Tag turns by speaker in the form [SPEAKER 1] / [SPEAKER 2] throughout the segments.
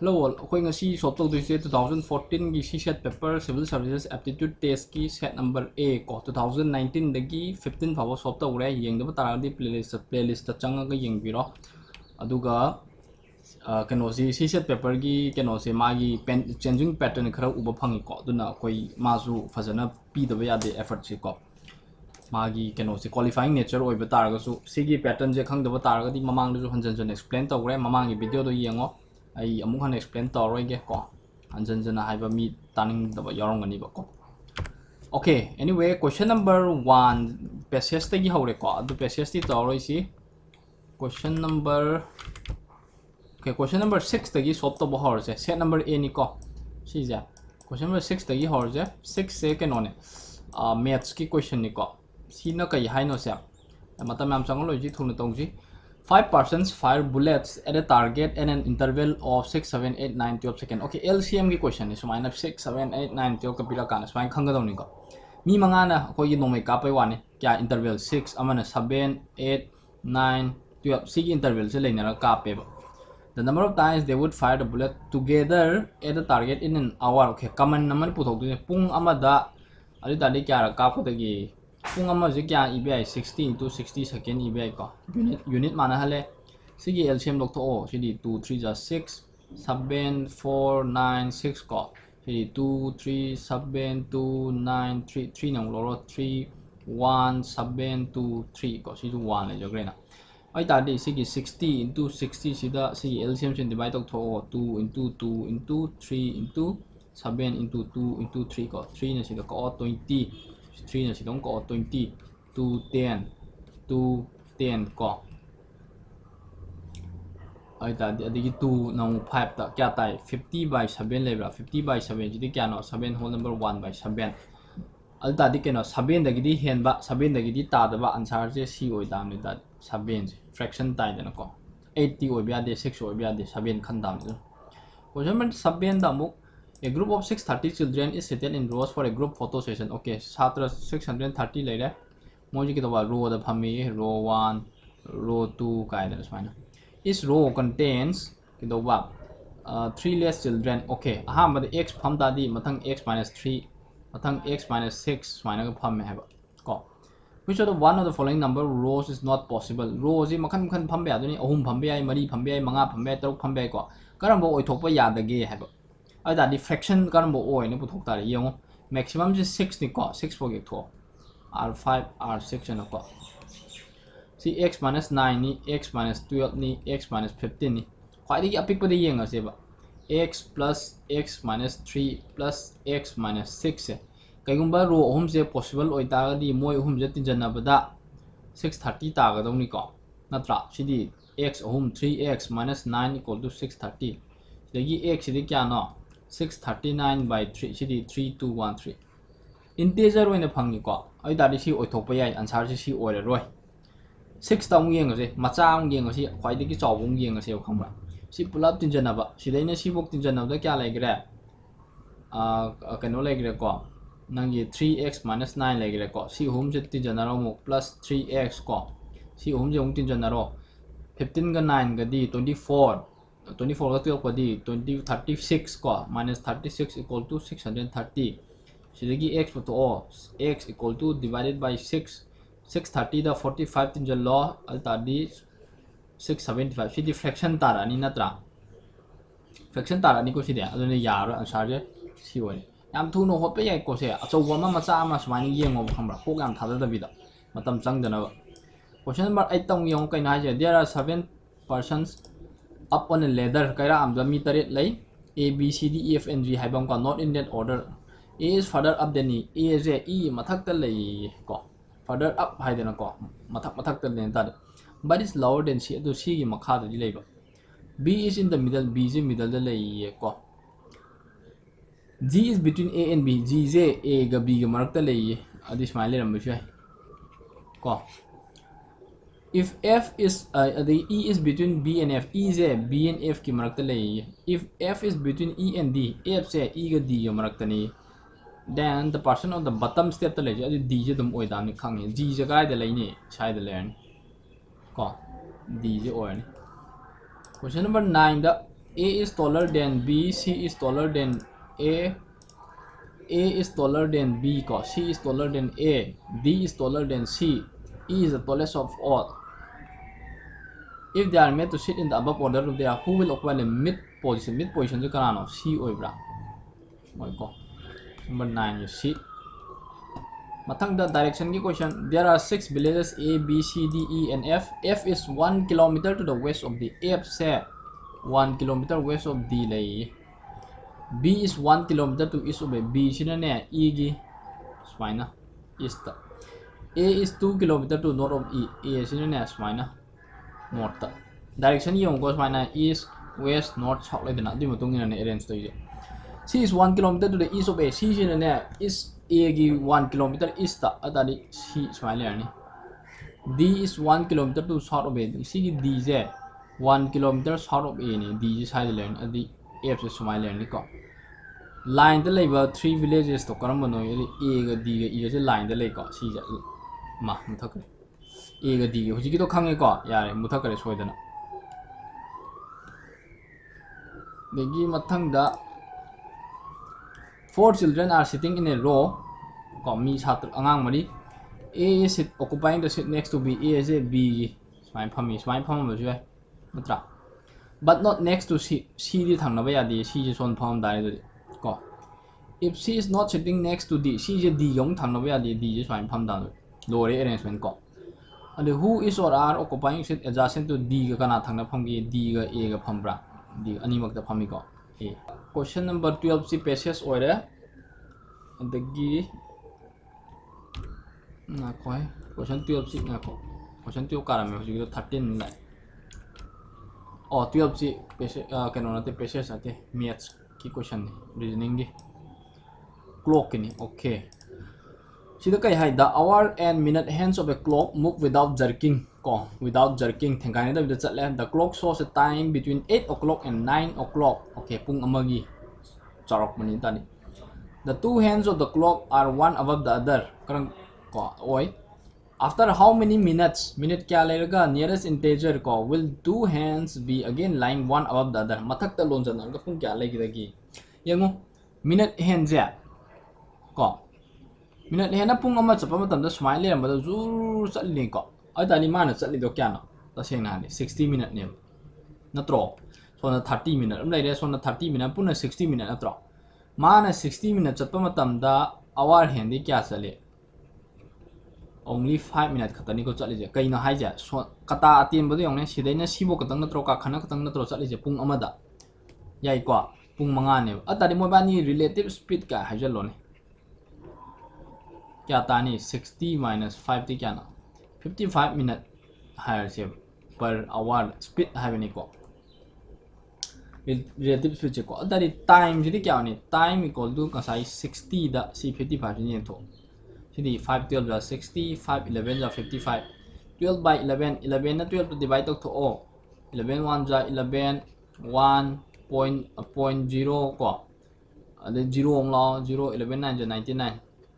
[SPEAKER 1] Hello all, akhoi ngasi solve tawdoi 2014 gi CSET paper Civil Services Aptitude Test ki set number A ko 2019 dagi 15 fawa solve tawre yengdaba taradi playlist ta changa ga yengbiro aduga kenosi CSET paper gi kenose magi changing pattern khara uba phangi ko duna akhoi masu fazana pidaba yade effort si ko magi kenosi qualifying nature oiba taraga su sigi pattern je khangdaba taraga di mamang du hanjan explain tawre mamang gi video do yengo ai amuk han explain tawroi ge ko hanjan jana haiba mi taning daba yorong gani ba ko okay anyway question number 1 passage tagi hore ko adu passage ti tawroi si question number okay question number 6 tagi solve to bahor je set number a ni ko si ja question number 6 tagi hor je 6 se ke none maths ki question ni ko si na kai haino se matam am changlo ji thuna tongji 5 persons fire bullets at a target in an interval of 6, 7, 8, 9, 12 seconds. Okay, LCM की question है सुमाइना 6, 7, 8, 9, 12 का पिला काना सुमाइन खंगा दोनी को मी मंगाना कोई ये नोमे का पे वाने क्या interval 6 अमना 7, 8, 9, 12 सी की interval से लेने रहा का पे the number of times they would fire the bullet together at the target in an hour. Okay, common number पुथोक दूने पुंग अमदा अरे दादी क्या रहा का को तगी पुंग अम्मा जे क्या EBI 60 into 60 second EBI को unit माना हले सिगी LCM लोग तो ओ सिदी 2 3 जा 6 7 4 9 6 को सिदी 2 3 7 2 9 3 3 नंग लोरो 3 1 7 2 3 को सिदी 1 ले जो ग्रेना आई तादी सिगी 60 into 60 सिदा सिगी LCM से divide तो 2 into 2 into 3 into 7 into 2 into 3 को 3 ने सिदा को 20 3 là chỉ đóng có 20 to 10 to 10 có ai ta đi to nong 5 ta kya tai 50 by 7 lebra 50 by 7 jadi kya no 7 whole number 1 by 7 al ta di ke no 7 da gi hen ba 7 da gi ta da ba answer je c oi dam ni da 7 fraction tai da ko 80 oi bya de 6 oi bya de 7 khan dam ni question number 7 da mu A group of 630 children is seated in rows for a group photo session. Okay, Satra 630 later. Moji kita buat row the phami, row 1, row 2 kaida semana. Each row contains kita buat 3 less children. Okay, aham pada x pham tadi matang x minus 3, matang x minus 6 semana ke pham hai ba. Ko. Which of the one of the following number rows is not possible? Rows is makan pham be aduni ahum pham be ai, mari pham be ai, manga pham be ai, taruk pham be ai ko. Karam bo oi thok pa ya da ge hai ba. आई दादी fraction करम ओ ने पुथोक तारे यंगो maximum जे 6 नि को 6 फोगे थो r5 r6 न को सी x - 9 नि x - 12 नि x - 15 नि ख्वाइदि की अपिक पदे यंग सेबा x + x - 3 + x - 6 से कईगुंबा रो अहुम से पॉसिबल ओइ तागदी मोय अहुम जे तिनजनबदा 630 तागदौनी को नत्रा सिदी x अहुम 3x - 9 = 630 दगी x सिदी क्या नो 639 by 3 सिदी 3213 इंटीजर ओइने फंगी को आई दादी सी ओइथोप याय आंसर सी ओइरे रोय 6 ताउ येंगसे मचांग येंगसे ख्वाइदि की चावबुंग येंगसे खंबा सी पुलअप तिनजनबा सिदैने सी बोक तिनजनबदा क्या लाइग्रे कनो लाइग्रे को नंगी 3x - 9 लाइग्रे को सी होम से तिनजनरो मो प्लस 3x को सी होम जे होम तिनजनरो 15 का 9 का दी 24 24 का 12 का दी 36 को minus 36 equal to 630 सिदगी x तो x equal to divided by 6 630 दा 45 tin जल लो अल्ता दी 675 सिदी फ्रैक्शन तारा नि नत्रा फ्रैक्शन तारा नि को सिदे अदने यार आंसर जे सी ओले याम थुनो होपे याय को से अचौवा मा मचा मा सुमानि येंगो खंबा को याम थादा दबिदा मतम चंगदना क्वेश्चन नंबर 8 तंग यंग कइना हाजे there are 7 persons up on a ladder kaira amda mi tare lay a b c d e f and g haibam ko not in that order a is further up than e is e mathak ta lay ko further up haidena ko mathak ta len ta but is lower than c do c gi makha da lay ba b is in the middle b is middle da lay ko g is between a and b g is a ga b ga marak ta lay adi smile ram ba ko if f is the e is between b and f e is a b and f की मरकत ले if f is between e and d f से e का d का मरकत नहीं then the person on the bottom step तो ले जाए d जे तुम ओए दाने खांगे g जे काय दे लेने शायद ले आने को d जे ओए ने question number 9 दा A is taller than B, C is taller than A is taller than B, C is taller than A, D is taller than C, E is the tallest of all. If they are made to sit in the above order, they are who will occupy the mid position? Mid position is C oibra. Number 9 you see. Mathang the direction ki question. There are 6 villages A, B, C, D, E, and F. F is 1 kilometer to the west of D. F say 1 kilometer west of D lay. B is 1 kilometer to east of B. Sina ne E gi smaina east. A is 2 kilometer to north of E. A sina ne smaina north. Direction yung ko smaina east, west, north, south like na. Di mo tung ina ne arrange to yi. C is 1 kilometer to the east of A. C sina ne is A gi 1 kilometer east ta atadi C smaila ni. D is 1 kilometer to south of A. C gi D je 1 kilometer south of A ni. D side lane adi F se smaila ni ko. Line the label 3 villages to karamano yadi A ga D ga E ga line the lake ko C ja ma muthakare A ga D ga hujiki to khange ko yare muthakare soidana degi mathang da 4 children are sitting in a row ko mi chhatr angang mari A is occupying the seat next to B. A is a B smai phami ma ju matra but not next to C. C di thang na ba ya di C ji son pham dai de ko. If C is not sitting next to D, C is D yung thang na ba D is fine pham down lower arrangement ko. And who is or are occupying seat adjacent to D ga kana thang na pham gi D ga A ga pham bra D ani mak da phami ko. A. Question number 12 si passage oire adagi na ko question 12 si na ko question 12 karame hoji 13 lai. Oh 12 si passage kano na te passage ate maths ki question ni reasoning gi clock ni okay. Sida kai hai the hour and minute hands of a clock move without jerking ko without jerking thengai da chatle the clock shows a time between 8 o'clock and 9 o'clock okay pung amagi charok mani tani. The two hands of the clock are one above the other karang ko oi after how many minutes minute kya lega nearest integer ko will two hands be again lying one above the other mathak ta lon jan ga pung kya legi dagi yango minute hands ya ko minute hena pung ama chapa matam da smile le ma zu chatli ko adani mana chatli do kya no ta seng na ni 60 minute ne natro so na 30 minute am lai re so na 30 minute puna 60 minute natro mana 60 minute chapa matam da hour hendi kya chale only 5 minutes khatani ko chali je kaina hai ja so kata atim bodu yong ne sidaina sibo katang natro ka khana katang natro chali je pung amada yai ko pung manga ne atari mo bani relative speed ka hajalo ne क्या तानी 60 minus 5 ती क्या ना 55 minute higher से per hour speed है बनी को relative speed को अदारी time जिदी क्या होनी time equal to कसाई 60 दा सी 55 जिनी तो जिदी 5 12 जा 60 5 11 जा 55 12 by 11 11 ना 12 तो divide तो ओ 11 1 जा 11 1.0 को अदे 0 ओंला 0 11 9 जा 99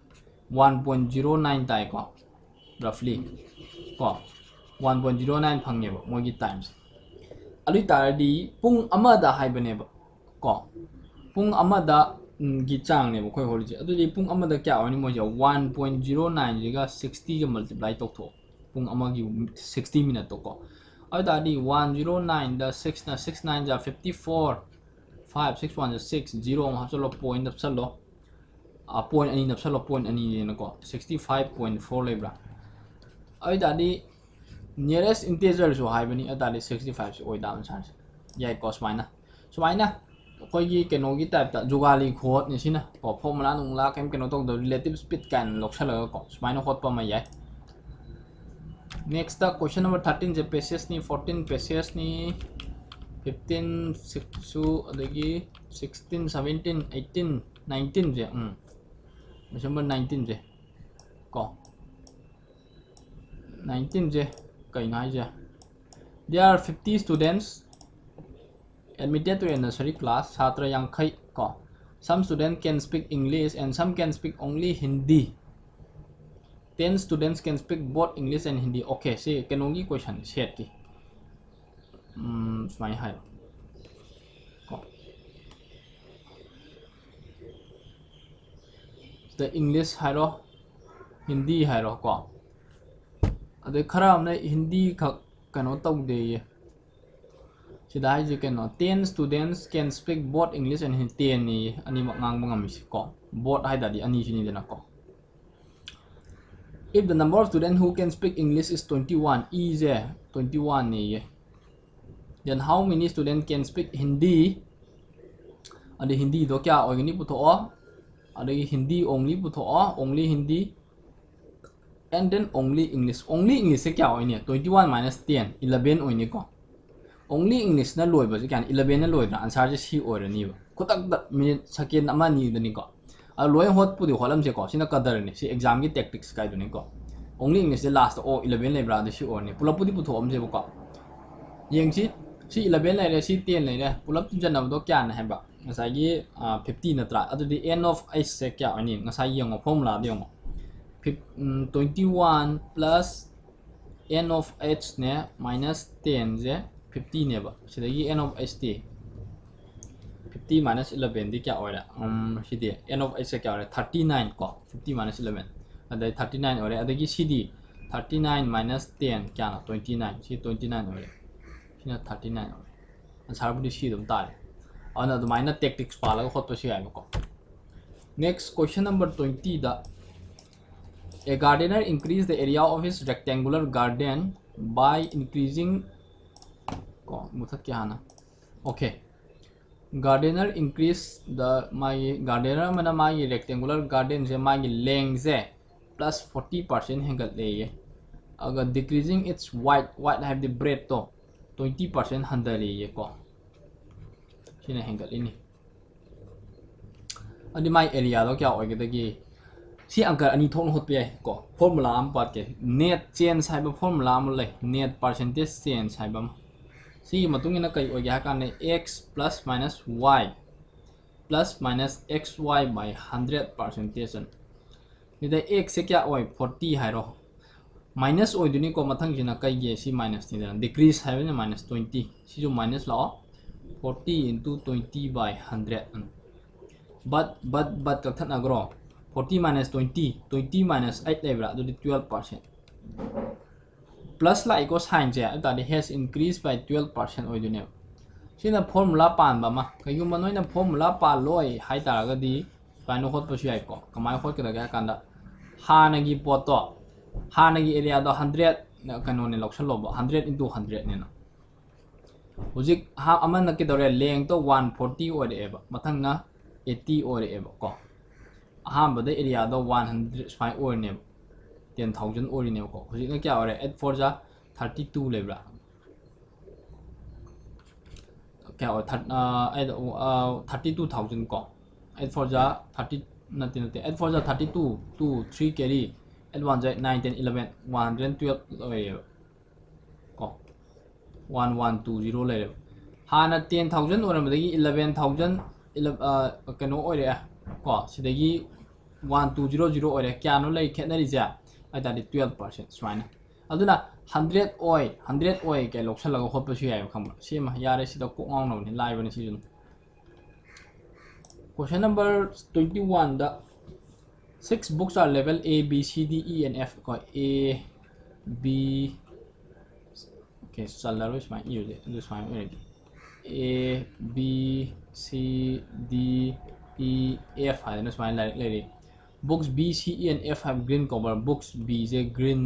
[SPEAKER 1] 1.09 tai ko roughly ko 1.09 phangye ba mogi times alui taradi pung amada haibane ba ko pung amada gi chang ne ba khoi holi je adudi pung amada kya awani mo je 1.09 jiga 60 ga multiply tok tho pung amagi 60 minute to ko adadi 109 da 6 na 69 ja 54 5 61 ja 6 0 ma chalo point up chalo a point ani na salo point ani ne ko 65.4 lebra ai dadi nearest integer so hai bani adali 65 so oi dam chance yai cos minus so minus koi gi keno gi type ta jugali khot ni sina ko formula nung la kem keno tok the relative speed kan lok sala ko so minus khot pa ma yai next the question number 13 je pages ni 14 pages ni 15 6 so adagi 16 17 18 19 je Number 19 je ko 19 je kai nai je there are 50 students admitted to a nursery class chhatra yang khai ko some students can speak English and some can speak only Hindi 10 students can speak both English and Hindi okay see kenongi question set ki smai hai the English hairo Hindi hairo ko ade khara amne Hindi khak kano tawde ye sida haji kano 10 students can speak both English and Hindi 10 ni ani ngang ngam mi ko both haida di ani sini dena ko if the number of students who can speak English is 21 is 21 ni ye then how many students can speak Hindi ade Hindi do kya ogni putho ade Hindi only putho only Hindi and then only English se kya oine 21 minus 10 11 oine ko only English na loi ba kyan 11 na loi na answer je si ore ni ba kotak da minute second ama ni da ni ko a loi hot pu di holam se ko sina kadar ni si exam ki tactics kai do ni ko only English the last 11 le bra de si ore ni pulap pu di pu tho am se ba ko yeng si 11 le si 10 le pulap tu janam do kyan ha ba ngasai gi 50 na tra adu di end of h se kya ani ngasai yeng formula de yong 21 plus n of h ne minus 10 je 50 ne ba sidagi n of h t 50 minus 11 di kya ora sidi n of h se kya ora 39 ko 50 minus 11 adai 39 ora adagi sidi 39 minus 10 kya na 29 si 29 ora sina 39 ora answer bu di si dum ta le ana du minus tactics pa la khot pa si ai ko next question number 20 da a gardener increased the area of his rectangular garden by increasing okay gardener increase the my gardener mana my rectangular garden je my length je plus 40% hengal le agar decreasing its width have the breadth to 20% handale ye ko sina hengal ini adi my area do kya oigedagi si angka ani thong hot pe ko formula am part ke net change sai ba formula am le net percentage change sai ba si matung ina kai oya ka ne x plus minus y plus minus xy by 100 percentage ni da x se kya oi 40 hai ro minus oi duni ko mathang jina kai ge si minus ni da decrease hai ba minus 20 si jo minus la 40 into 20 by 100 but ka thana gro 40 minus 20 minus 8 lebra do 12% plus la equal sign je that has increased by 12% oi dune sina formula pan ba ma kayu manoi na formula pa loi hai ta ga di pano hot pa ai ko kamai hot ka ga kanda hana gi poto hana gi area do 100 kano ne lokshan lo 100 into 100 ne na hojik ha aman na ki dore leng to 140 oi de ba mathang na 80 oi de ba ko ahambada area do 100 spy or ne 10000 or ne ko hojik na kya ore 8 for ja 32 lebra kya or 32000 ko 8 for ja 30 nothing 8 for ja 32 2 3 carry at 1 ja 9 10 11 112 oi ko 1120 le hana 10000 or madagi 11000 kano ore ko sidagi 1200 ore kya no lai khetnari ja ada 12% swine aduna 100 oi ke loksha laga khot pa su ya kham sema yare sida ko ngong no ni live ni season question number 21 da 6 books are level A B C D E and F ko A B okay salaro is my use this my already A B C D E F hai na smile like books B C E and F have green cover books B is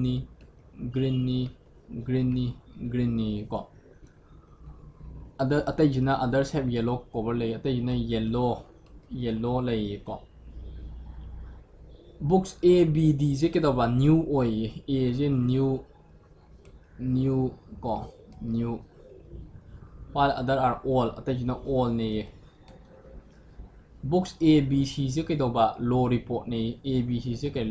[SPEAKER 1] greeny ko other jina others have yellow cover lay other jina yellow lay ko books A B D je ke da ba new oi A je new ko new while other are all other jina all ne books A B C se ke do ba low report ne A B C se ke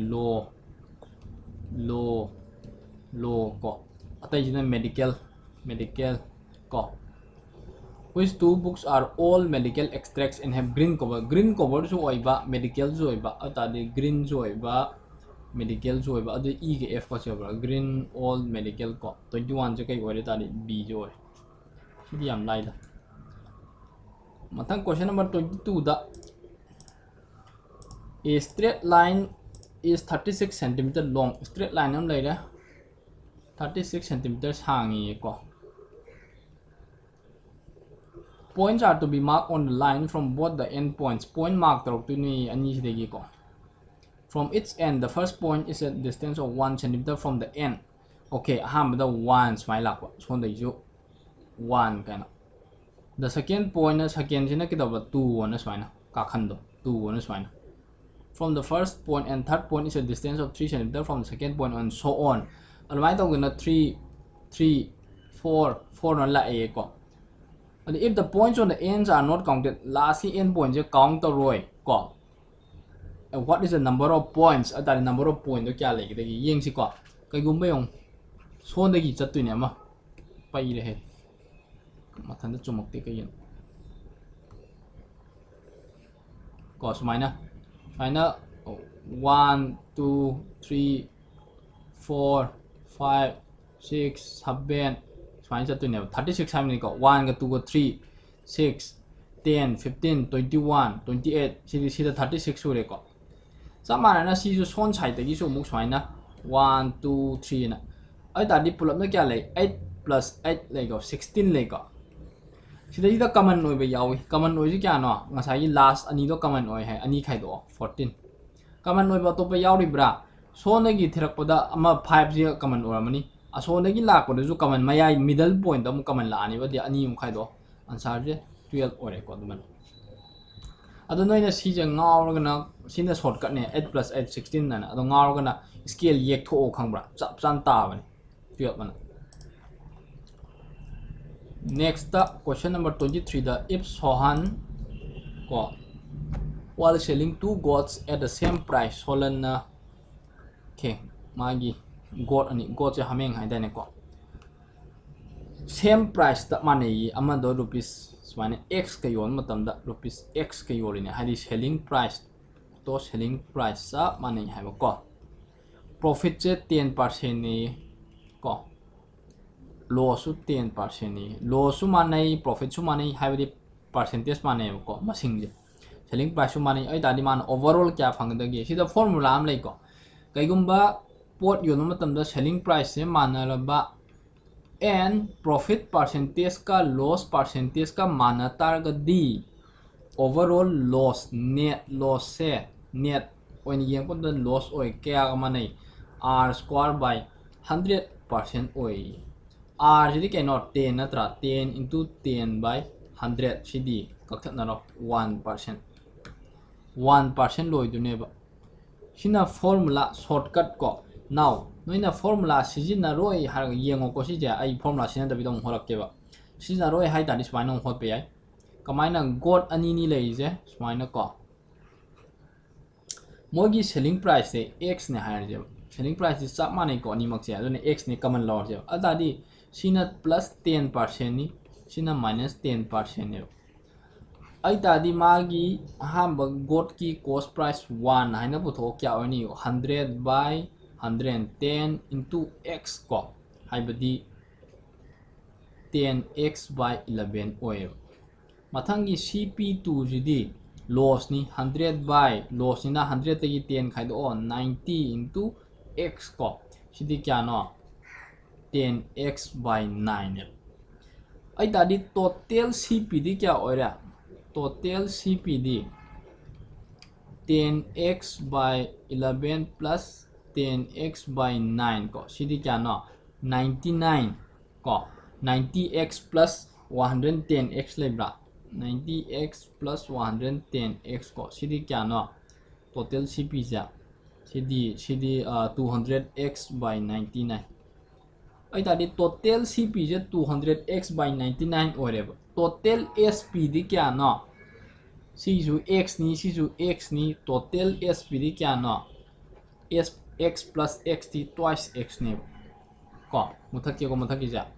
[SPEAKER 1] low ko atai jina medical ko which two books are all medical extracts and have green cover so oiba medical so oiba ata de green so oiba medical so oiba adu E ke F ko se ba green all medical ko 21 je kai ore ta de B jo oi sidi am lai da matang question number 22 da A straight line is 36 centimeter long. Straight line am lai da 36 centimeter hangi ko. Points are to be marked on the line from both the end points. Point mark tarok tu ni ani sidegi ko. From its end, the first point is a distance of 1 centimeter from the end. Okay, ahambada 1 smile lak ko. So the ju 1 kana. The second point is second sina kidaba 2 na smile na kakhando 2 na smile. From the first point and third point is a distance of 3 centimeter from the second point and so on. Alright, I'm gonna 3, 4 on la a ko. And if the points on the ends are not counted, lastly end point just count the row ko. And what is the number of points? At the number of points kya lagi dagi yeng si ko. Kay gumba yung so dagi chatu ni ama pa ire he. Matanda chumakti kayin. Ko sumay na. Final 1, 2, 3, 4, 5, 6, 7. Smile 36 hamni ko 1 ga 2 ga 3, 6, 10, 15, 21, 28. Sida 36 sure ko. Sama na si ju son chai tagi su muk smile na 1, 2, 3 na. Ay tadi pull up na kya lay 8 plus 8 lay ko 16 lay ko. Sida ida common noi ba yawi. Common noi ji kya no ngasai last ani do common noi hai ani khai do 14. Common noi ba to pa yawi bra. So na gi thirak pada ama 5 ji common ora mani. So na gi lak pada ju common mayai middle point da mu common la ani ba dia ani um khai do. Answer je 12 ore ko duman. Ado noi na si je ngaw ga na sina shortcut ne 8 plus 8 16 na ado ngaw ga na scale yek tho khang bra. Chap chan ta ba ni 12 man. Next question number 23 the if Sohan ko while selling 2 goats at the same price Solan na okay magi goat ani goat je hameng hai dane ko same price ta mane ama do rupees mane x ka yon matam da rupees x ka yori ne hadi selling price to selling price sa mane hai ko profit je 10% ni ko loss 10% ni loss manai profit su manai haibadi percentage manai ko masing je selling price su manai ai tadi man overall kya phangdagi sida formula am lai ko kaigumba pot yon matam da selling price se manaraba and profit percentage ka loss percentage ka manatar ga di overall loss net loss se net when yeng pon da loss oi kya manai r square by 100% oi R jadi cannot 10 natra 10 into 10 by 100 CD kakhat na 1% 1% loi du neba sina formula shortcut ko now noina formula sijina roi har yengo ko si ja ai formula sina da bidong horak ke ba sina roi hai ta dis painong hot pe ai kamaina god ani ni lei je smaina ko mogi selling price se x ne har je selling price is chap manai ko ani mak che adone x ne common law je adadi sina plus 10% ni sina minus 10% ne ai tadi magi hamba got ki cost price 1 haina putho kya oni 100 by 110 into x ko haibadi 10x by 11 oil mathangi cp2 jidi loss ni 100 by loss ni na 100 tagi 10 khai do 90 into x ko sidi kya no 10x by 9 ai tadi total cpd kya oira total cpd 10x by 11 plus 10x by 9 ko sidi kya no 99 ko 90x plus 110x lebra 90x plus 110x ko sidi kya no total cp ja sidi 200x by 99 ai tadi total cp je 200x by 99 oreba total sp di kya no si ju x ni total sp di kya no x plus x ti twice x ne ko muthaki ja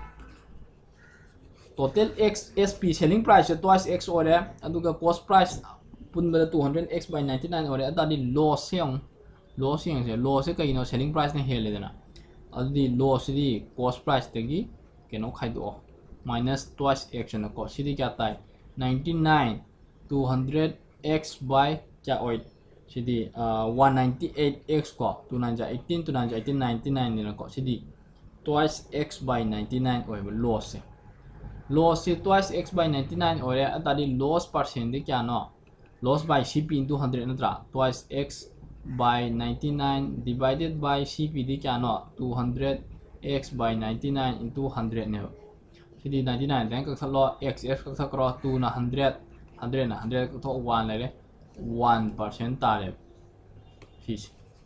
[SPEAKER 1] total x sp selling price twice x ore aduga cost price punba 200x by 99 ore adadi loss yang je loss kai no selling price ne hele dana adi loss di cost price tagi keno khai do minus twice x na ko sidi kya tai 99 200x by kya oi sidi 198x ko 29 18 29 18 99 ni ko sidi twice x by 99 oi loss se loss se twice x by 99 oi atadi loss percent de kya no loss by cp into 100 natra twice x by 99 divided by cp de kya no 200 x by 99 into 100 ne sidi 99 then ka thalo x ka thakro 2 na 100 100 na 100 ka tho 1 le 1% tare fees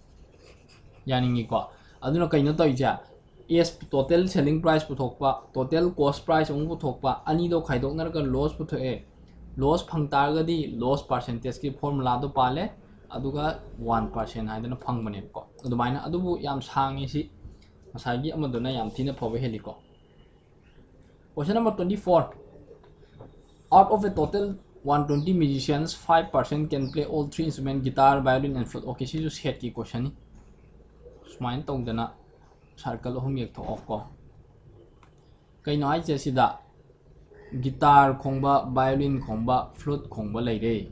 [SPEAKER 1] yani ko aduna kaino to ija is total selling price puthokpa total cost price ong puthokpa ani do khaidok nar ka loss puthoe loss phang tar ga di loss percentage ki formula do pale aduga 1% haidana phang bane ko adumaina adubu yam sangi si masagi amaduna yam thina phobe heliko question number 24 out of a total 120 musicians 5% can play all three instruments guitar violin and flute okay this is set ki question ni smile tong dana circle hum yek tho off ko kai no ai che sida guitar khongba violin khongba flute khongba lai re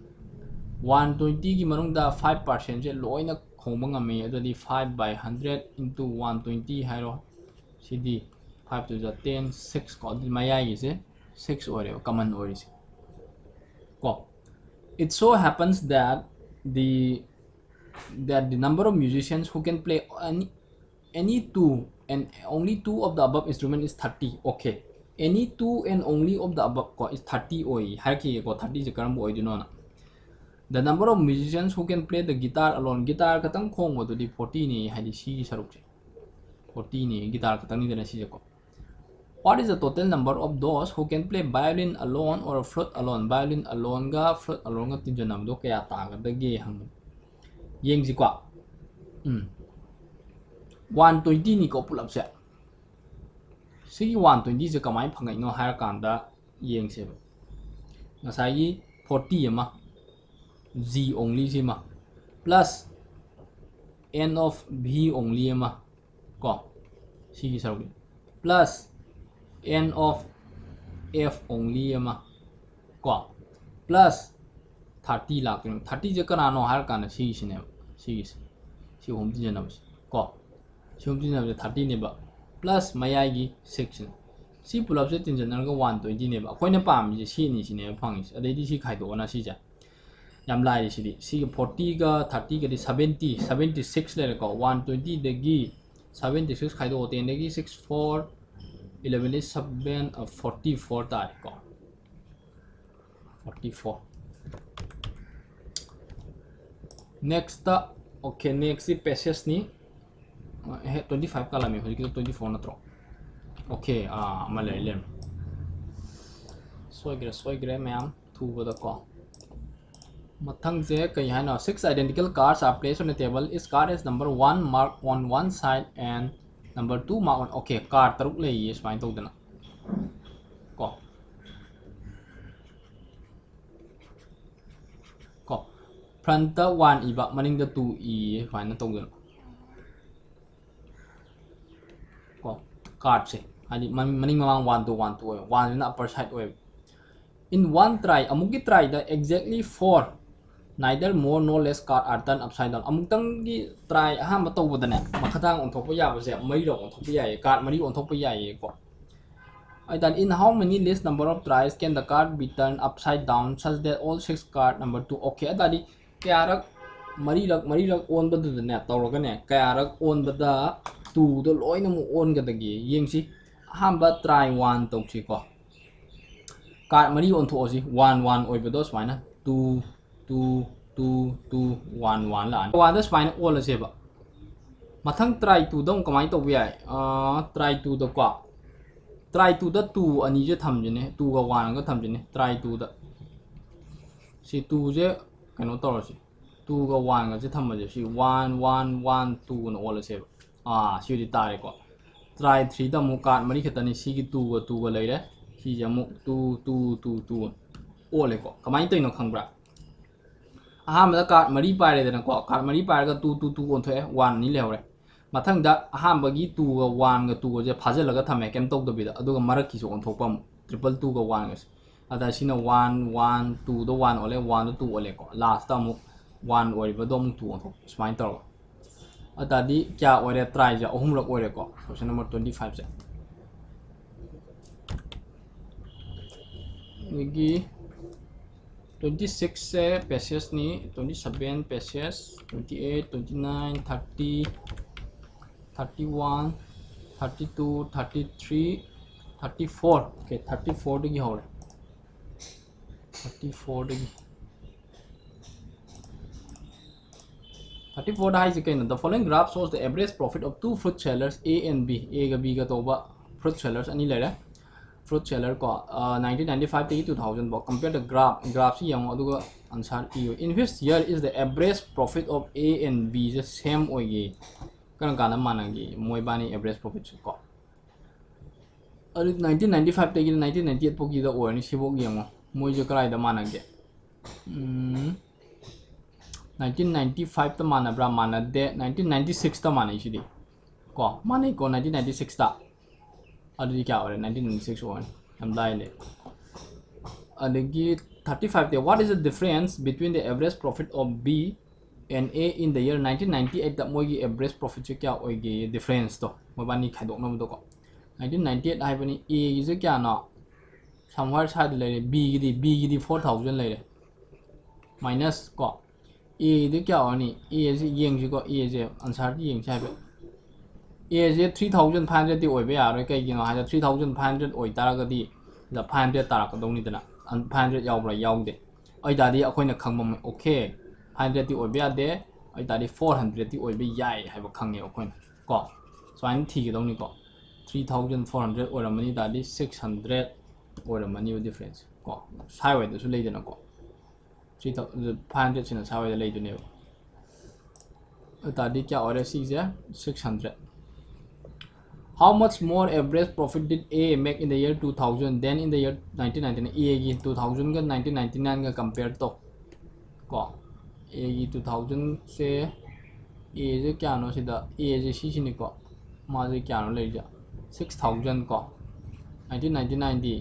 [SPEAKER 1] 120 ki manung da 5% je loina khongba ngame adodi 5 by 100 into 120 hairo sidi 5 to the 10 6 ko di maya yi se 6 ore common ore se ko it so happens that the number of musicians who can play any two and only two of the above instrument is 30 okay any two and only of the above ko is 30 oi harki ko 30 je karam oi dino na the number of musicians who can play the guitar alone guitar katang khong mo di 40 ni hadi si saruk je 40 ni guitar katang ni dana si je ko what is the total number of those who can play violin alone or flute alone violin alone ga flute alone ga tinjo nam do kaya ta ga dagi hang yeng ji kwa 120 ni ko pull up se si 120 je kamai phangai no har kan da yeng se ngasai yi 40 ma g only si ma plus n of v only ma ko si gi saruk plus n of f only ma ko plus 30 lakh 30 je kana no har kan si si ne si hom ti na ko si hom ti na 30 ne ba plus mayai gi 6 si pull up se tin jan ga 120 ne ba koi na pam ji si ni si ne phang is adai di si khai do na si ja yam lai si di si 40 ga 30 ga di 70 76 le ko 120 de gi 76 khai do 10 de gi 64 11 is 7 44 ta ko 44 next okay next is passage ni 25 kala me hori 24 na tro okay malay lem soigre ma'am thu boda ko mathang je kai hana 6 identical cards are placed on a table is card is number 1 marked on one side and number 2 marked on okay card taruk le yi smine to dana ko front 1 iba maning da 2 e fine to dana ko card se ani maning mamang 1 to 1 to 1 na upper side web in one try amuki try the exactly 4 neither more nor less card are turned upside down amutang gi try ha ma to bodane makhatang on thokpa ya ba se mai ro on thokpa ya card mari on thokpa ya ko then in how many less number of tries can the card be turned upside down such that all 6 card number 2 okay adadi kyarak mari rak on badu ne tawraga ne kyarak on bada 2 do loina mu on ga dagi yengsi hamba try 1 to chi ko card mari on tho si 1 1 oi bado smaina 2 2 2 2 1 1 la 1 da smaina all la se ba mathang try 2 dong kamai to bi ai try 2 do ko try 2 da 2 ani je tham je ne 2 ga 1 ga tham je ne try 2 da si 2 je kano to si 2 ga 1 ga je tham je si 1 1 1 2 no all se ba si di ta re ko try 3 da mu card mari khetani si gi 2 ga lai re si je mu 2 2 2 2 all ko kamai to no khangbra aham da card mari pa re da ko card mari pa ga 2 2 2 on the 1 ni le hore mathang da aham bagi 2 ga 1 ga 2 je phajal ga thame kem tok do bi da aduga marak ki so on thokpam triple 2 ga 1 ga ada sina 1 1 2 do 1 ole 1 do 2 ole ko last ta mu 1 ꯑꯣꯏꯔꯤꯕꯗꯣ ꯑꯃꯨꯛ 2 ꯑꯣꯟꯊꯣꯛ ꯁꯨꯃꯥꯏꯅ ꯇꯧꯔꯒ ꯑꯗꯨꯗꯤ ꯀꯌꯥ ꯑꯣꯏꯔꯦ ꯇ꯭ꯔꯥꯏꯁꯦ ꯑꯍꯨꯝꯂꯛ ꯑꯣꯏꯔꯦꯀꯣ ꯀꯣꯏꯁꯟ number 25ꯁꯦ ꯑꯗꯒꯤ 26 से पेसेस नी 27 पेसेस 28 29 30 31 32 33 34 ओके 34 दगी हो रहे 34 दगी 34 da haise kaino the following graph shows the average profit of two fruit sellers A and B A ga B ga toba fruit sellers ani lere fruit seller ko 1995 to 2000 bo compare the graph si yang aduga answer iyo in which year is the average profit of A and B the same oye kan kana manangi moi bani average profit ko 1995 te 1998 po gi da or ni sibok yang moi je krai da manangi 1995 ta manabra manade 1996 ta manai sidi ko manai ko 1996 ta adudi kya ore 1996 one am daile adagi 35 there what is the difference between the average profit of B and A in the year 1998 that mogi average profit che kya oige difference to mo bani khaidok na ko 1998 hai bani A gi je kya na somewhere side le B gi di 4000 le minus ko A de kya ani A je yeng ji ko A je answer ji yeng chai be A je 3500 di oibe yaro kai gi no ha 3500 oi taragadi the 500 tarak dong ni dana 500 yaubra yaude ai dadi akoina khangmam okay 500 di oibe ade ai dadi 400 di oibe yai haiba khangye akoina ko swain thi gi dong ni ko 3400 oramani dadi 600 oramani difference ko sai wai da su lei dana ko 3500 sina sai wai da lei dune dadi kya ore si je 600 How much more average profit did A make in the year 2000 than in the year 1999? A gi 2000 ga 1999 ga compare to ko A gi 2000 se A je kya no sida A je si ni ko ma je kya no le ja 6000 ko 1999 di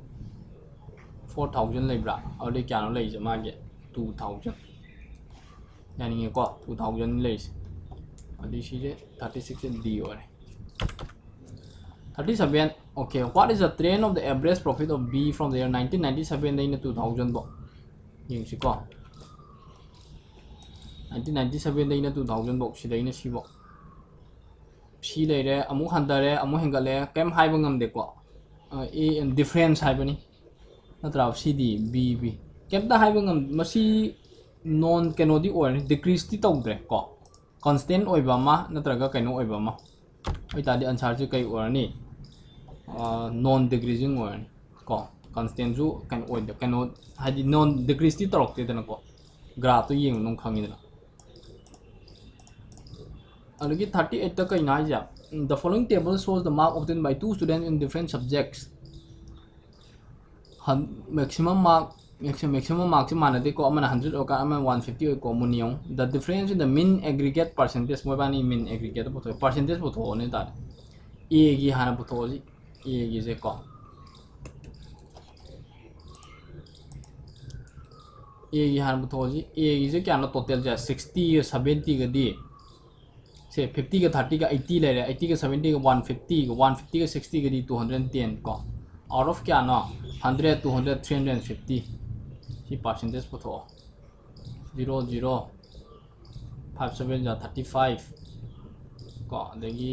[SPEAKER 1] 4000 le bra aur de kya no le ja ma ge 2000 yani ko 2000 le adi si je 36 D ore 37 okay what is the trend of the average profit of B from the year 1997 to 2000 bo yeng si ko 1997 to 2000 bo si dai na si bo si le re amu handare amu hengale kem hai bangam de ko A and difference hai bani natra si di B kem da hai bangam masi non kenodi or decrease ti tawdre ko constant oi ba ma natra ga kaino oi ba ma ai ta di answer ju kai or ni non decreasing one ko constant ju kan oid cannot hadi non decrease ti torok te dana ko graph to yeng nong khangi dana alagi 38 ta kai na ja the following table shows the mark obtained by two students in different subjects maximum mark se manade ko amana 100 or ka amana 150 ko muniyo the difference in the mean aggregate percentage mo bani mean aggregate po percentage po tho ne ta A gi hana po tho ji A gi je ko A gi hana po tho ji A gi je kya no total ja 60 70 ga di se 50 ga 30 ga 80 le 80 ga 70 ga 150 ga 150 ga 60 ga di 210 ko out of kya no 100 200 350 si percentage po tho 0 0 57 ja 35 ko degi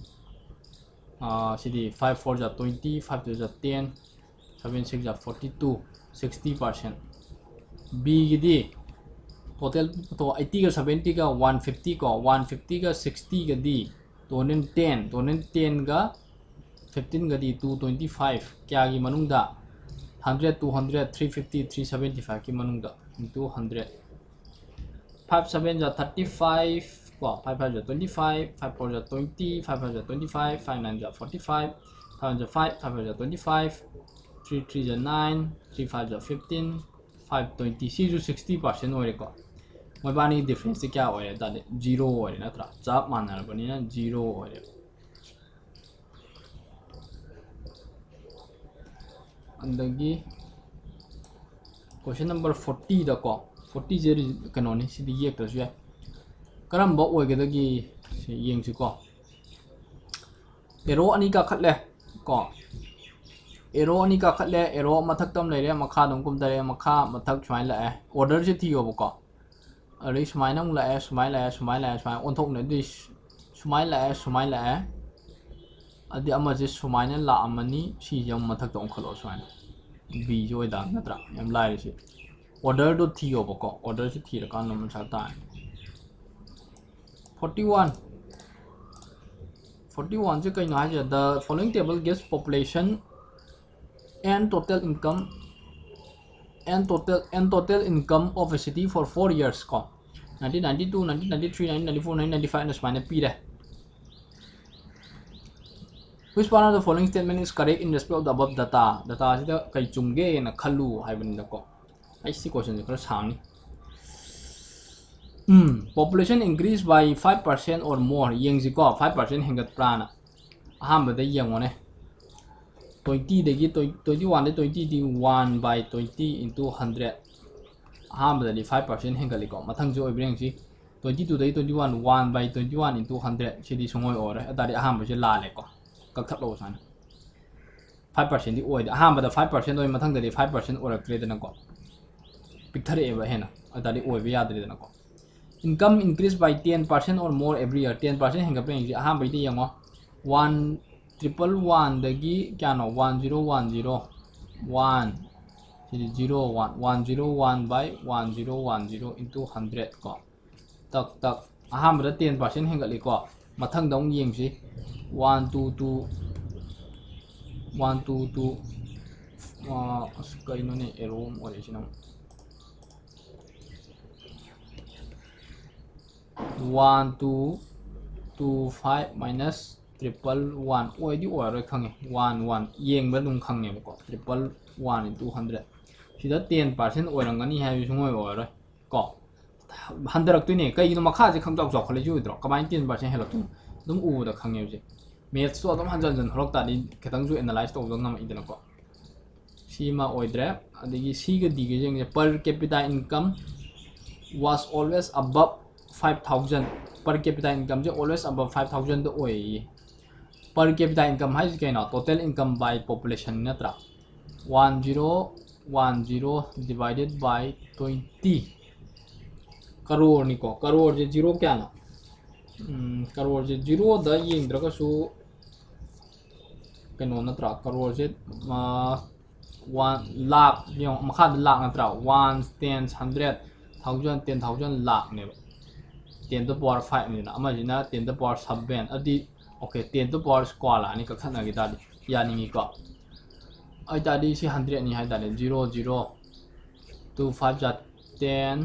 [SPEAKER 1] CD 5 4 ja 20 5 2 ja 10 7 6 ja 42 60% B gidi total to 80 ga 70 ga 150 ko 150 ga 60 ga di 210 ga 15 ga di 225 kya gi manung da 100 200 350 375 ki manung da 200 5 7 ja 35 Wow, 5 5 25, 5 4 20, 5 5 25, 5 9 45, 5 5 5 25, 3 3 9, 3 5 15, 5 20 सी जो 60% होएगा मैं बानी difference क्या होए दादे 0 होए ना त्रा जाप मानना बनी ना 0 होए अंदगी क्वेश्चन नंबर 40 दा को 40 ꯁꯦ ꯀꯩꯅꯣꯅꯤ ꯁꯤꯗꯤ ꯌꯦꯛꯇ꯭ꯔꯁꯨ ꯌꯥꯏ ꯀꯔꯝꯕ ꯑꯣꯏꯒꯗꯒꯦ ꯁꯤ ꯌꯦꯡꯁꯤꯀꯣ ꯑꯦꯔꯣ ꯑꯅꯤ ꯀꯥꯈꯠꯂꯦ ꯀꯣ एरो अनी काखꯠले एरो मथक्तम लेरे मखा दम कुमदरे मखा मथक सुमाय लाए ऑर्डर से थियोबको अरे सुमाय नम लाए सुमाय लाए सुमाय लाए सुमाय ओंथोकने दि सुमाय लाए अदि अमजे सुमाय न लाअमनी सी जम मथक तो ओंखलो सुमाय बी जो दा नत्रा यम लाइरे से ऑर्डर दो थियोबको ऑर्डर से थिर कान नम साता 41 से कई ना है the following table gives population and total income of a city for 4 years ko 1992 1993 1994 1995 na smana pi re which one of the following statement is correct in respect of the above data sida kai chumge na khalu haibani ko ai si question ko sang population increased by 5% or more yengji ko 5% hengat prana ahamba da yengone 20 degi 21 de 20 di 1 by 20 into 100 ahamba di 5% hengali ko mathang jo obreng si 22 degi 21 1 by 21 into 100 sidi sungoi ore adari ahamba je la le ko kakthak lo san 5% di oi ahamba da 5% oi mathang da 5% ora kre dana ko pikthare eba hena adari oi be yadri dana ko income increase by 10% or more every year 10% henga preng si ahamba di yango 1 triple 1 dagi kya no 1010 1 0 1 101 by 1010 into 100 ko tak ahambra 10% hengali ko mathang dong yeng si 122 kaino ne error ore sinam 1225 minus triple 1 oi di oi khange 11 yeng ba dum khange ko triple 1 into 100 sida 10% oirangani ha yu sungoi oi ko 100 tu ne kai no makha je khangjaw jaw khale ju dro kamai 10% hello tu dum u da khange je maths to dum hanjan jan horok ta di ketang ju analyze to dong nam idena ko si ma oidre adigi si ga di ge jeng per capita income was always above 5000 per capita income je always above 5000 the oi per capita income hai ke na total income by population natra 1010 divided by 20 crore ni ko crore je zero kya na crore je zero da yeng dra ka su ke no natra crore je 1 lakh yong makha lakh natra 1 10 100 1000 10000 lakh ne 10 to power 5 ni na ama jina 10 to power 7 adi okay 10 to power square la ni ka khana gi dali yani mi ko ai dali si 100 ni hai dali 0 0 2 5 ja 10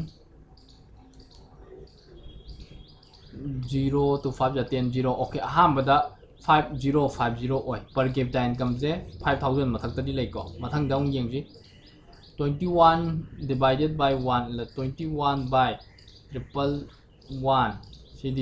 [SPEAKER 1] 0 to 5 ja 10 0 okay aham bada 5050 oi per capita income je 5000 mathak tadi lai ko mathang dong yeng ji 21 divided by 1 la 21 by triple 1 cd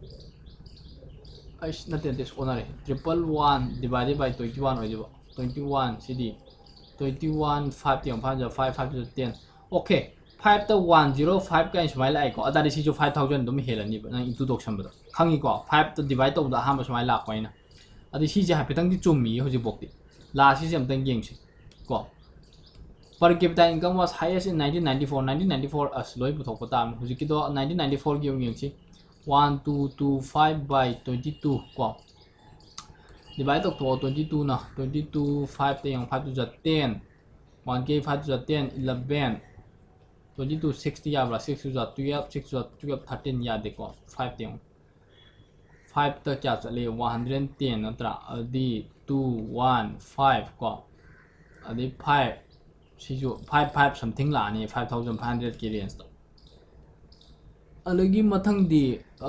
[SPEAKER 1] I nothing this honor triple 1 divided by 21 or 21 cd 21 5 5 5 10 okay 5 to 105 kai smile ai ko adari si jo 5000 dum helani ba nang into dok sambado khangi ko 5 to divide to da ham smile la ko ina adi si je hapetang di chummi hoji bokti la si sem tang yeng si ko per capita income was highest in 1994 as loi puthok ko tam hoji ki do 1994 gi yeng si 1225 by 22 ko divide to 22 na 22 5 te yang 5 to 10 1k 5 to 10 11 22 60 ya bra 6 to 12 6 to 12 13 ya de ko 5 te 5 to kya chale 110 natra adi 215 ko adi 5 si jo 55 something la ni 5500 ki range to alagi mathang di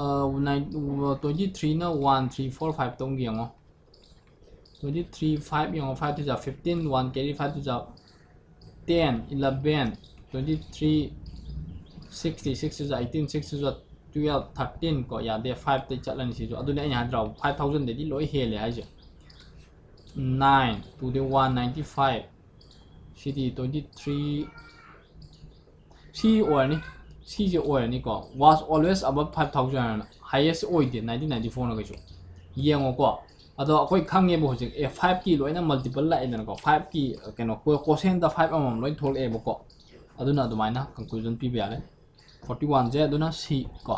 [SPEAKER 1] 23 na 1345 tong gi ngo 23 5 yang 5 to 15 1 carry 5 to 10 11 23 60 6 to 18 6 to 12 13 ko ya de 5 te chalan si jo adu ne nya draw 5000 de di loi hele ha je 9 to the 195 city 23 C or ni C je or ni ko was always above 5000 highest oid 1994 na ko yengo ko ado akoi khange bo hojik a 5 ki loina multiple la ina ko 5 ki keno ko cosine da 5 amam loi thol e bo ko aduna adumaina conclusion pi biale 41 je aduna C ko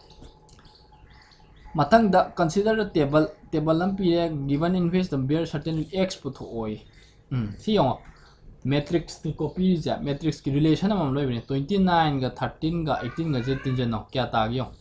[SPEAKER 1] matang da consider the table lam pi given in which the bear certain x put oi si yo matrix ni copy ja matrix ki relation amam loi bine 29 ga 13 ga 18 ga je tin je no kya ta gyo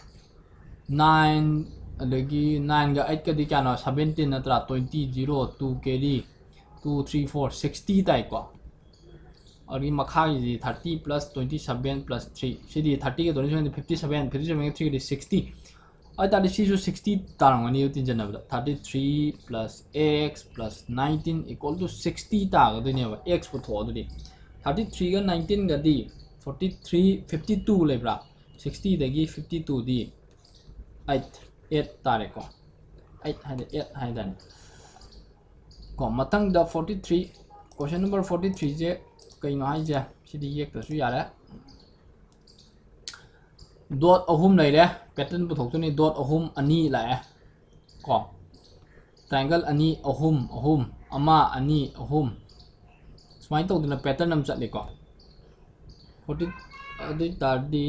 [SPEAKER 1] 9 adagi 9 ga 8 ka di kya no 17 natra 20 0 2 k di 2 3 4 60 tai ko agi makha ji 30 plus 27 plus 3 sidi 30 ga 57 57 3 di 60 ai ta di 60 tarang ani utin jana 33 plus x plus 19 equal to 60 ta ga dine ba x pu tho di 33 ga 19 ga di 43 52 le bra 60 dagi 52 di 8 tare ko 8 hai dan ko matang da 43 question number 43 je kai no hai je sidi yek ta su yare dot ahum lai re pattern puthok tu ni dot ahum ani la ko triangle ani ahum ama ani ahum smai to dina pattern nam chat le ko 40 adi tar di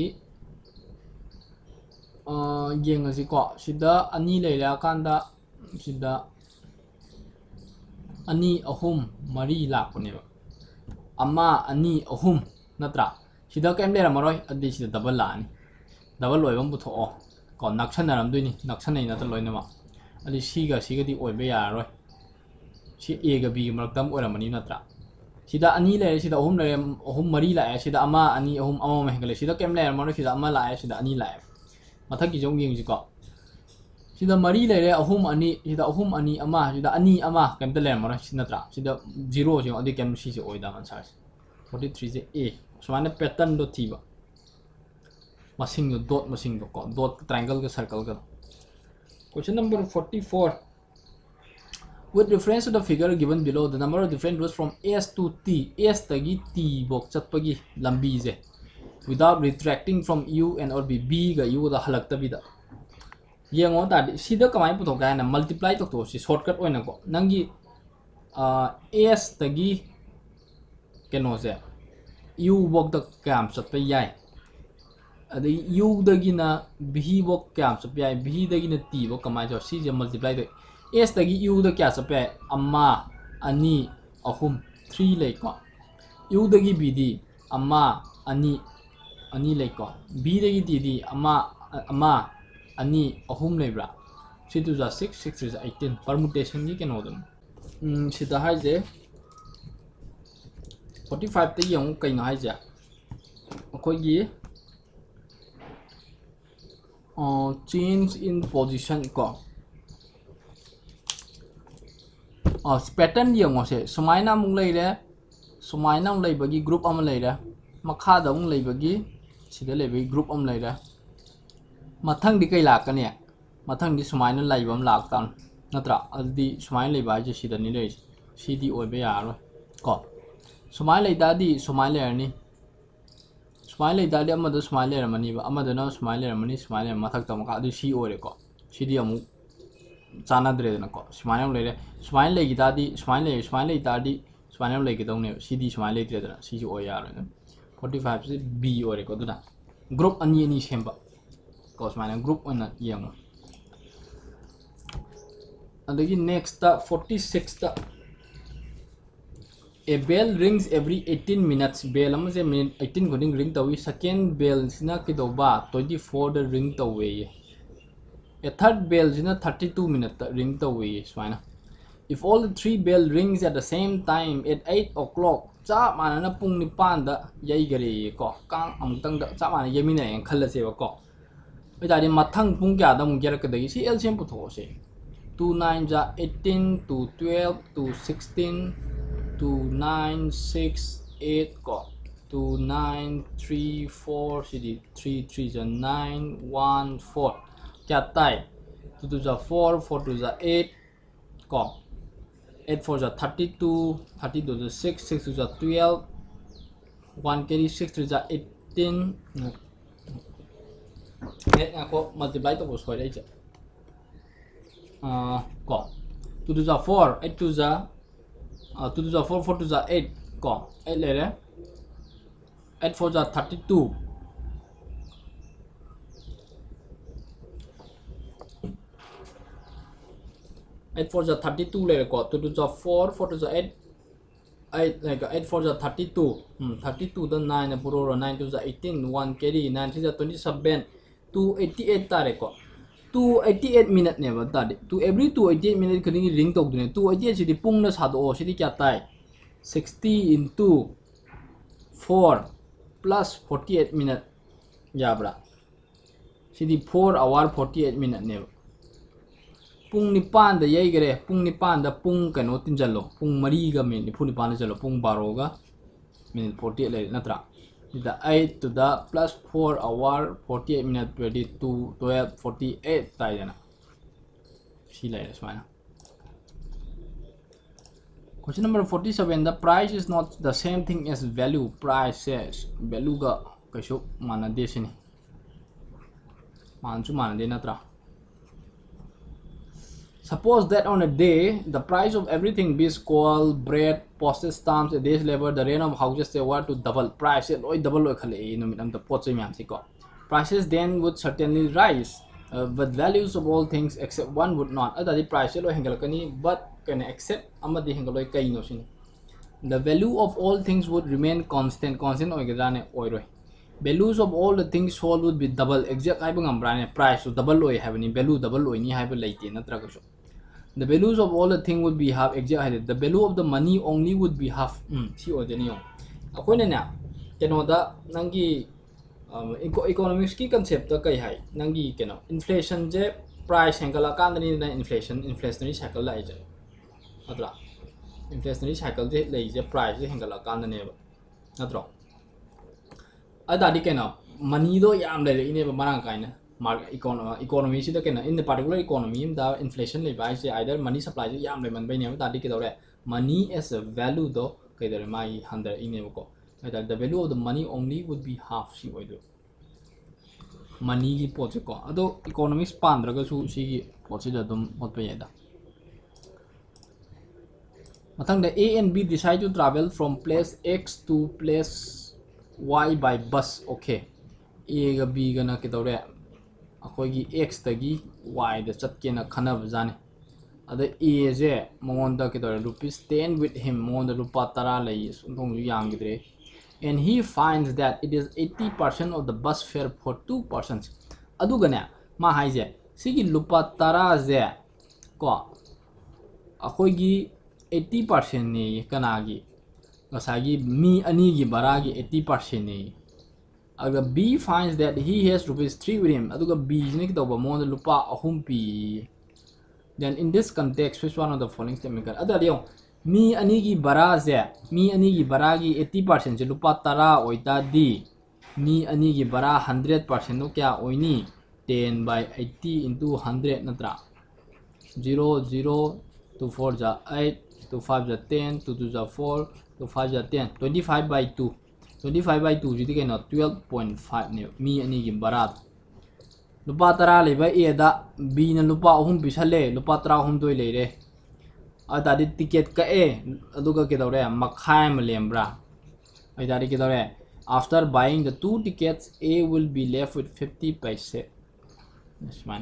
[SPEAKER 1] yeng asi ko sida ani lai la kan da sida ani ahum mari la ko ne ama ani ahum natra sida kem le ramoroi adi sida double la ni double loi bam putho ko naksan ram dui ni naksan nei na ta loi na ma adi c ga di oi be ya roi c a ga b marak tam oi ramani natra sida ani le sida ahum mari la sida ama ani ahum ama me gale sida kem le ramoroi sida ama la sida ani la mathak ki jong yeng ji ko sida mari le ahum ani sida ahum ani ama kem ta le ramoroi sinatra sida 0 je adi kem c je oi da man sa 43 je a sumane pattern do thiba masing do dot masing do ko dot triangle ka circle ka question number 44 with reference to the figure given below the number of different routes from s to t s tagi t bok chatpagi lambi je without retracting from u and or b ga u da halak ta bi da yengo ta sida kamai puto ga na multiply to si shortcut oina ko nangi s tagi keno je u bok da kam chatpa yai adi u dagi na b bok kam chatpa yai b dagi na t bok kamai jo si je multiply do s dagi u da kya chatpa amma ani ahum 3 le ko u dagi b di amma ani le ko b dagi t di amma ani ahum le bra 3 to 6 6 to 18 permutation ni keno dum sida hai je 45 te yong kai na hai ja akoi gi change in position ko pattern yong se sumaina mung lei re sumaina lei bagi group am lei re makha da mung lei bagi sida lei bagi group am lei re mathang di kai lak ka ne mathang di sumaina lei bam lak tan natra adi sumaina lei ba je sida ni lei cd oi be ya ro ko sumaina lei da di sumaina lei ni sumaina lei da di amada sumaina lei ramani ba amada na sumaina lei ramani sumaina lei mathak ta maka adi c oi re ko cd amu chana dre na ko sumaina lei re sumaina lei gi da di sumaina lei da di sumaina lei gi dong ne cd sumaina lei dre da c oi ya ro 45 se b oi re ko duna group ani semba ko sumaina group ona yeng adagi next ta 46 ta a bell rings every 18 minutes bell amase minute 18 goding ring tawi second bell sina kidoba 24 the ring tawi a third bell sina 32 minute ring tawi swaina if all the three bell rings at the same time at 8 o'clock cha manana pung ni pan da yai gari ko kang amtang da cha mana yemina en khalase ba ko bai da di mathang pung kya da mung ger ka dagi si lcm pu tho se 2 9 ja 18 to 12 to 16 2 9 6 8 ko 2 9 3 4 cd 3 3 ja 9 1 4 kya tai 2 2 ja 4 4 2 ja 8 ko 8 4 ja 32 32 ja 6 6 2 ja 12 1 carry 6 3 जा 18 8 को multiply तो बस होइले छ को 2 to the 4 8 to the 2 to the 4 4 to the 8 को 8 ले रे 8 4 the 32 8 4 the 32 ले रे को 2 to the 4 4 to the 8 8 like 8 4 the 32 32 the 9 puro 9 to the 18 1 carry 9 to the 27 288 tare ko 288 minute ne ba tadi to every 288 minute kini ring tok dune 288 sidi pung na sado o sidi kya tai 60 into 4 plus 48 minute ya bra sidi 4 hour 48 minute ne pung nipan da yai gare pung nipan da pung kano tinjalo pung mari ga min ni phuni pan jalo pung baro ga minute 48 le natra the 8 to the plus 4 hour 48 minute 22 12 48 tai na si le smana question number 47 the price is not the same thing as value price says value ga kaisho mana de sini manchu mana de natra suppose that on a day the price of everything bees coal bread postage stamps a day's labor the rent of houses they were to double price it double lo khale no mitam the pot myam si ko prices then would certainly rise but values of all things except one would not the price lo hengal kani but can accept amadi hengal lo kai no sin the value of all things would remain constant oigada ne oiroi values of all the things sold would be double exact hai bangam brane price so double lo have ni value double lo ni hai ba leite natra ka so the values of all the thing would be half exact the value of the money only would be half si odeni yo akoina na keno da nangi economics ki concept ta kai hai nangi keno inflation je price hengala kandani na inflationary cycle la je atra inflationary cycle je lei je price je hengala kandani ba natro ada di keno money do yam le ine ba marang kaina market economy si da kena in the particular economy the inflation le bai se either money supply je yam le man bai ne ta di ke dore money as a value do ke dore mai 100 ine ko either the value of the money only would be half si oi do money ki pot ko ado economics pandra ga su si ki pot si da dum hot pa yada mathang the A and B decide to travel from place X to place Y by bus okay A ga B ga na ke dore अखोगी x तगी y द चटके न खनब जाने अद a जे मोंदा के दर रुपीस 10 with him मोंदा रुपा 10 लई सुंदों यांगद्रे and he finds that it is 80% of the bus fare for 2 persons अदुगने मा हाइजे सिगी रुपा 10 जे को अखोगी 80% ने कनागी गसागी मी अनि गी बरागी 80% ने अगर B finds that he has rupees 3 with him aduga B ne ki tawba mon lupa ahum pi then in this context which one of the following statement kan ada leo mi ani gi bara je mi ani gi bara gi 80% je lupa 10 oita di mi ani gi bara 100% no kya oini 10 by 80 into 100 natra 0 0 to 4 ja 8 to 5 ja 10 to 2 ja 4 to 5 ja 10 25 by 2 25 by 2 jadi kena 12.5 ne mi ani gi barat lupa tara le ba e da b na lupa ahum bisale lupa tara ahum doi le re ada di ticket ka e aduga ke dore makhai ma lembra ai da ke dore after buying the two tickets A will be left with 50 paise yes man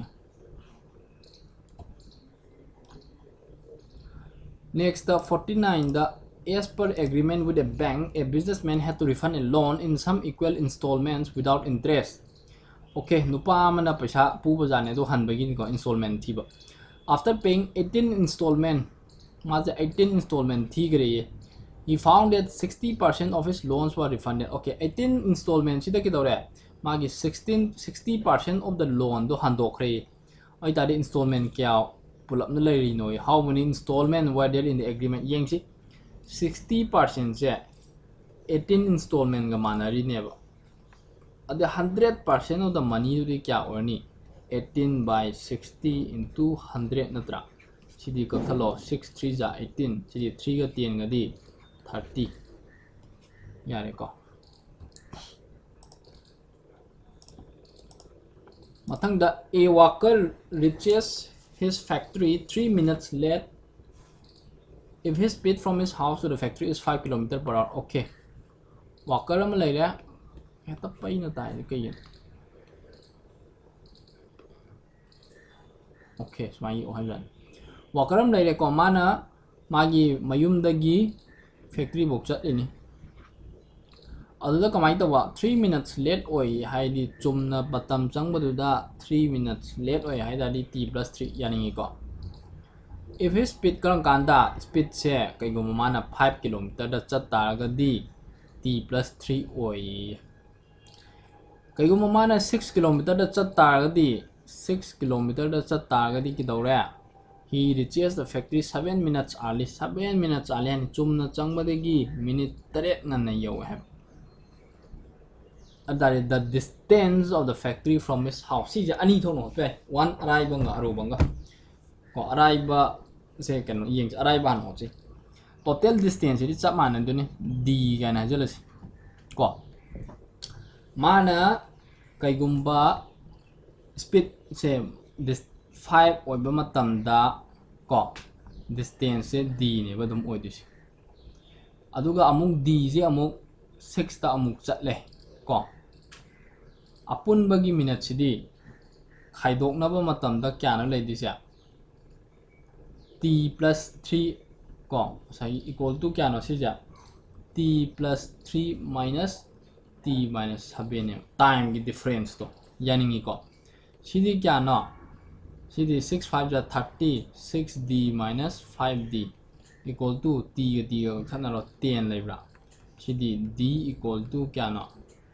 [SPEAKER 1] next the 49 the as per agreement with a bank, a businessman had to refund a loan in some equal installments without interest. Okay, nupa mana paisa pu bajane do han bagin ko installment thiba. After paying 18 installment, maja 18 installment thi gare he found that 60% of his loans were refunded. Okay, 18 installment sida ki dore magi 60% of the loan do han do khre. Ai ta de installment kya pulap na lai no how many installment were there in the agreement yeng si 60% से 18 installment का माना रही ने बा अदे 100% of the money तो क्या होनी 18 by 60 into 100 नत्रा सीधी का थलो 6 3 जा 18 सीधी 3 का 10 का दी 30 यारे को mathangda a worker reaches his factory 3 minutes late if his speed from his house to the factory is 5 km/h. Okay, worker am lai le heta pai na tai kai okay smai o hayan worker am lai le ko mana magi mayum dagi factory bok chat ini aduda kamai tawa 3 minutes late oi haidi chumna batam changbadu 3 minutes late oi haida di t plus 3 yani ko if his speed karam kanda speed se kai go mana 5 km da chat taraga di t plus 3 oi kai go mana 6 km da chat taraga di 6 km da chat taraga di kidore he reaches the factory 7 minutes early 7 minutes early and chumna changbadagi minute 3 nganna yo have that is the distance of the factory from his house. See, ani thong no pe one arrive banga aru banga ko arrive se kan yeng arrive ban ho chi total distance ri chap man du ni d ga na jelas ko mana kai gumba speed se this 5 oi ba matam da ko distance se d ne ba dum oi dis aduga amuk d se amuk 6 ta amuk chat le ko apun bagi minute sidi khaidok na ba matam da kya na le disya t plus 3 ko sai equal to kya no sija t plus 3 minus t minus 7 time ki difference to yani ngi ko sidi kya no sidi 6 5 ja 30 6d minus 5d equal to t ga thana ro 10 lebra sidi d equal to kya no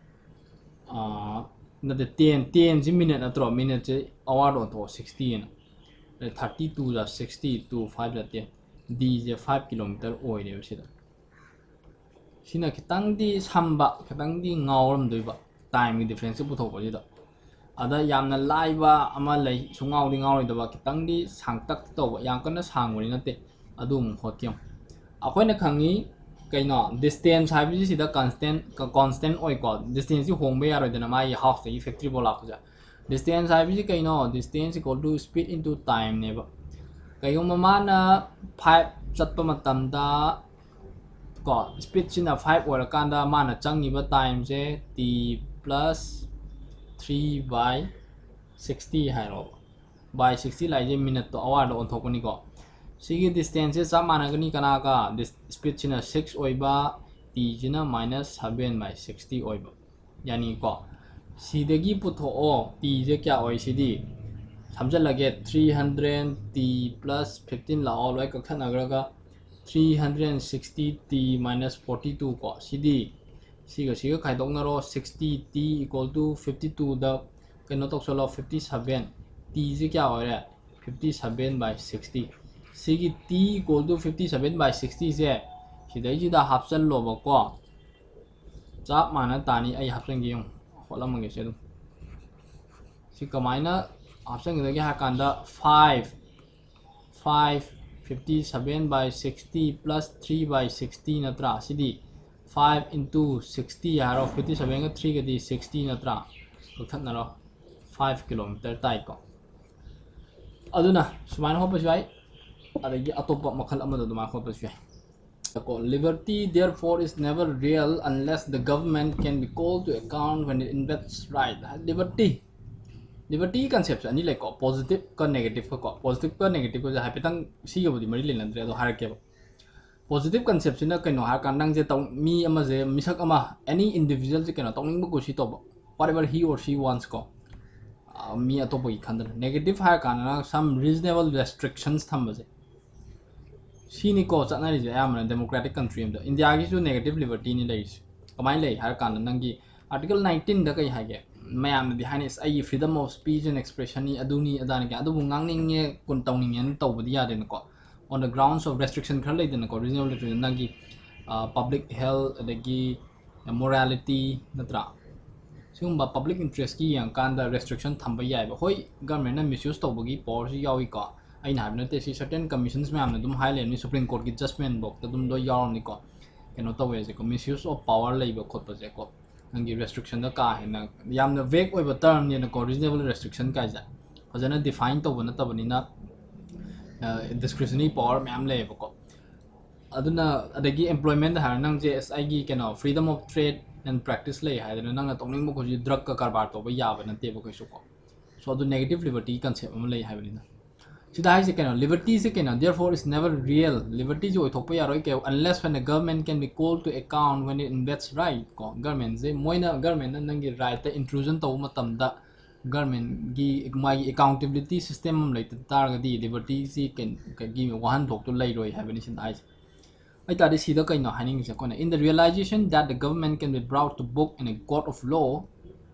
[SPEAKER 1] na the 10 ji minute na tro minute je hour on to 16 32 ja 60 to 5 ja 10 d je 5 km oi ne sida sina kitang di samba kitang di ngawram doiba time difference bu tho ko da ada yamna laiba ama lai sungaw di ngaw da ba kitang di sangtak to ba yang kana sangwani na te adum hotyam akoina khangi kaino distance habi sida constant oi ko distance ji hongbe yaro dana mai house the factory bola ko ja distance habi kaino distance equal to speed into time ne ba kayo mamana 5 chatpa matam da ko speed sina 5 ora kanda mana changi ba time je t plus 3 by 60 hairo by 60 lai je minute to hour do on thokoni ko sigi distance sa mana gani kana ka this speed china 6 oiba t jina minus 7 by 60 oiba yani ko sidagi putho o t je kya oi sidi samjal lage 300 t plus 15 la all ka khana ga 360 t minus 42 ko sidi siga khaidok na ro 60 t equal to 52 da kano tok solo 57 t je kya oi re 57 by 60 sigi t equal to 57 by 60 se sidai ji da hapsan lo ba ko chap mana tani ai hapsan gi yong holam ngi se dum si kamaina hapsan gi ha kanda 5 57 by 60 plus 3 by 60 natra sidi 5 into 60 haro 57 ga 3 ga di 60 natra ko thatna ro 5 km tai ko aduna suman ho pa jai adagi atopa makhal amada duma ko pa jai ko liberty therefore is never real unless the government can be called to account when it invests right liberty concept ani like positive ka negative ko positive ka negative ko ja hapetang si ga budi mari len andre do harake positive concept sina kaino har kandang je tong mi ama je misak ama any individual je kaino tongning bu ko si to whatever he or she wants ko mi atopo I khandan negative har kana some reasonable restrictions thamba je sini ko chanari je amana democratic country am India gi su negative liberty ni lai kamai lai har kana nangi article 19 da kai hage mayam di hanis ai freedom of speech and expression ni aduni adani ka adu ngangning nge kun tongning en tawbudi ya den ko on the grounds of restriction khar lai den ko reasonable to nangi public health adagi morality natra sumba public interest ki yang kanda restriction thamba yai ba hoi government na misuse tawbagi policy yawi ko ai na habna te si certain commissions me amna dum highland ni supreme court ki judgment bok ta dum do yaw ni ko keno to we je ko misuse of power lai ba khot pa je ko nangi restriction da ka he na yamna vague oiba term ni na ko reasonable restriction ka ja fajana define to bana ta bani na discretionary power ma'am le ko aduna adagi employment har nang je SI gi keno freedom of trade and practice le ha na nang tongning mo ko ji drug ka karbar to ba ya ba na te ba ko su ko so adu negative liberty concept am le ha ba ni na sida hai se keno liberty se keno therefore is never real liberty jo thok pa ya roi ke unless when the government can be called to account when it invests right ko government je moina government nang gi right ta intrusion to matam da government gi mai accountability system am le tar ga di liberty si ken ka gi wahan thok to lai roi ha ba ni sin ai I thought this either kind of hanging in the realization that the government can be brought to book in a court of law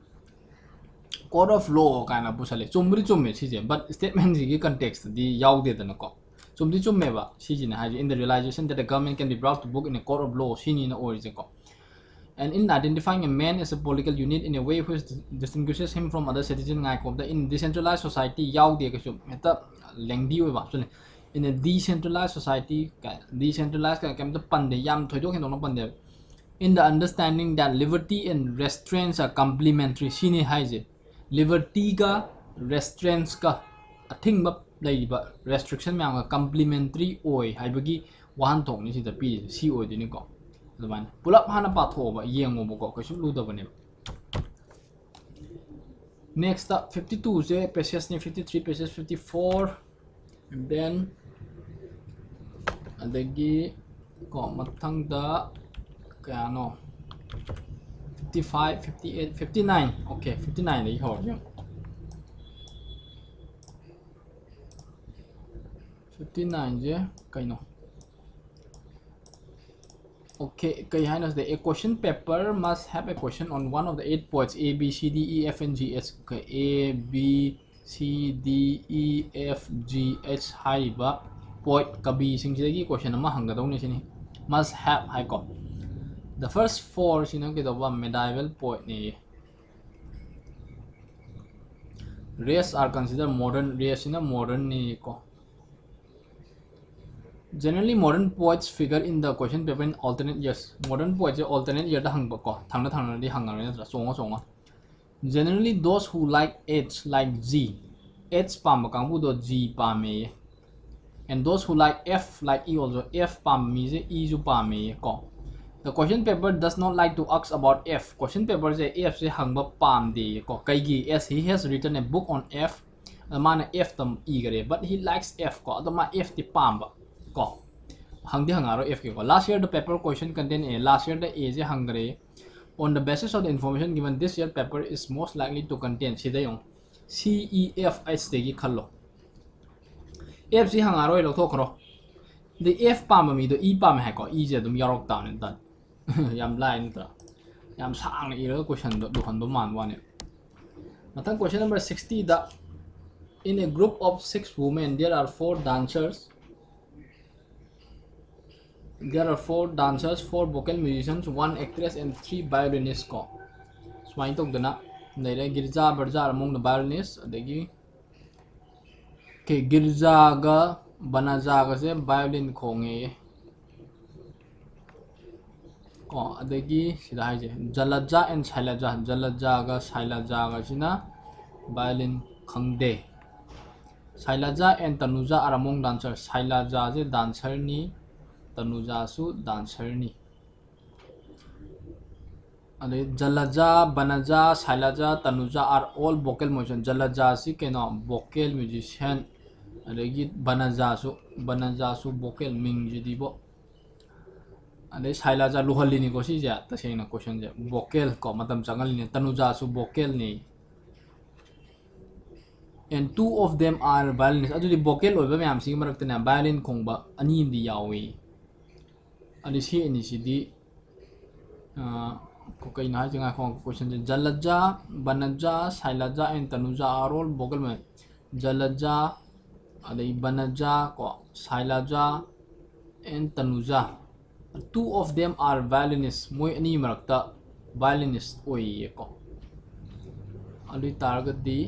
[SPEAKER 1] kind of pusale chumri chumme sije but statement gi context di yaude da nako chumri chumme ba sije na in the realization that the government can be brought to book in a court of law sini na origin ko and in identifying a man as a political unit in a way which distinguishes him from other citizens ngai ko in decentralized society yaude ka chu meta lengdi oi ba in a decentralized society decentralized kind of pande yam thoidok hin dong pande in the understanding that liberty and restraints are complementary sini haije liberty ga restraints ka athing ba lai ba restriction ma ga complementary oi haibagi wahan thong ni si da pi si oi dini ko adman pulap hana pa tho ba yengo mo ko su lu da bane next up 52 je pages ni 53 pages 54 and then adagi ko mathang da kaya no 55 58 59 okay 59 đấy hỏi nhá 59 chứ cái nó okay cái hai nó a question paper must have a question on one of the 8 points A B C D E F and G H okay A B C D E F G H hai ba point kabi sing sigi question ama hanga dong ni sini must have hai ko the first four sinang ke doba medieval point ni race are considered modern race in a modern ni ko generally modern poets figure in the question paper in alternate years modern poets alternate year da hang ko thangna di hang na songa generally those who like H like G H pam kang bu do G pame and those who like F like E also F pam mi je E ju pame ko the question paper does not like to ask about F question paper je F je hang ba pam de ko kai gi as he has written a book on F mana F tam E gare but he likes F ko ma F ti pam ba ko hang de hangaro F ko last year the paper question contain A last year the A je hang gare on the basis of the information given this year paper is most likely to contain sidayong C E F H de gi khallo F si hangaro lo thok ro the F pam mi do E pam ha ko E je dum yarok ta ne ta yam line ta yam sang ni ro question do han do man wa ne mathang question number 60 da in a group of 6 women there are 4 dancers 4 vocal musicians 1 actress and 3 violinists ko swain tok dana naire girja barja among the violinists adegi ke girja ga banaja ga se violin khonge ko adegi sida hai je jalaja and shailaja ga shailaja ga sina violin khangde shailaja and tanuja are among dancers shailaja je dancer ni tanuja su dancer ni ade jalaja banaja shailaja tanuja are all vocal musicians jalaja si keno vocal musician adegi banaja su vocal ming jidi bo ade shailaja luhalli ni ko si ja ta sei na question je vocal ko matam changal ni tanuja su vocal ni and 2 of them are violinists adu di vocal oiba myam si marak tena violin khongba ani di yawi ani si ani si di ko kai na janga khong question je jalaja banaja shailaja and tanuja are all vocal me jalaja adai banaja ko shailaja and tanuja 2 of them are violinists moi ani marakta violinist oi ko ali target di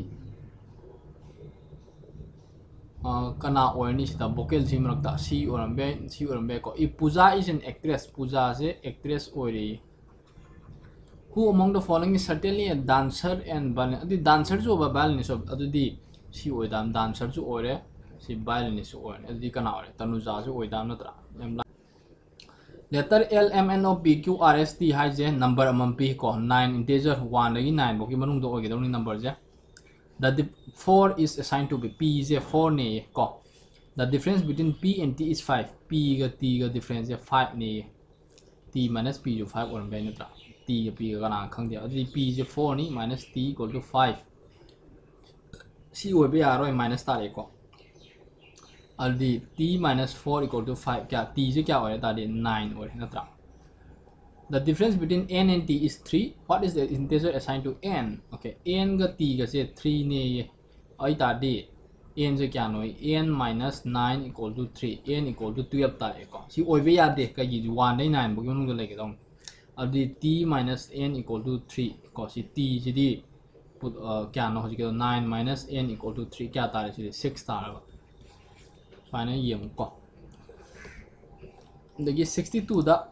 [SPEAKER 1] kana oini sita vocal si marakta si orambe ko if Pooja is an actress Pooja se actress oi Who among the following is certainly a dancer and violinist? The dancer जो बा violinist अब अदुदी सी ओइदाम dancer जो ओरे सी violinist ओरे अदुदी कना ओरे तनुजा जो ओइदाम नत्रा letter L M N O P Q R S T हाई जे number अमम पी को 9 integer 1 लगी 9 बोकी मनुंग दो ओगे दोनी number J the 4 is assigned to be P जे 4 ने को the difference between P and T is 5 P का T का difference जे 5 ने T minus P जो 5 और बे नत्रा T का P का ना खंग दिया अदुदी P J 4 knee minus T equal to 5 सी ओए बे आरो minus तारे को अदुदी T minus 4 equal to 5 क्या T जे क्या हो रहा है तारे 9 और नत्रा the difference between n and t is 3 what is the integer assigned to n okay n का t का से 3 ने ये आई तारे n जे क्या नो n minus 9 equal to 3 n equal to 12 तारे को सी ओए बे याद दे का ये 1 नहीं 9 बोके उन्होंने लेके जाऊँ अदुदी t minus n equal to 3 को सी t जी दी क्या नो हो जिके 9 minus n equal to 3 क्या तारे सी 6 तारे फाइनल ये मुको देखिए 62 दा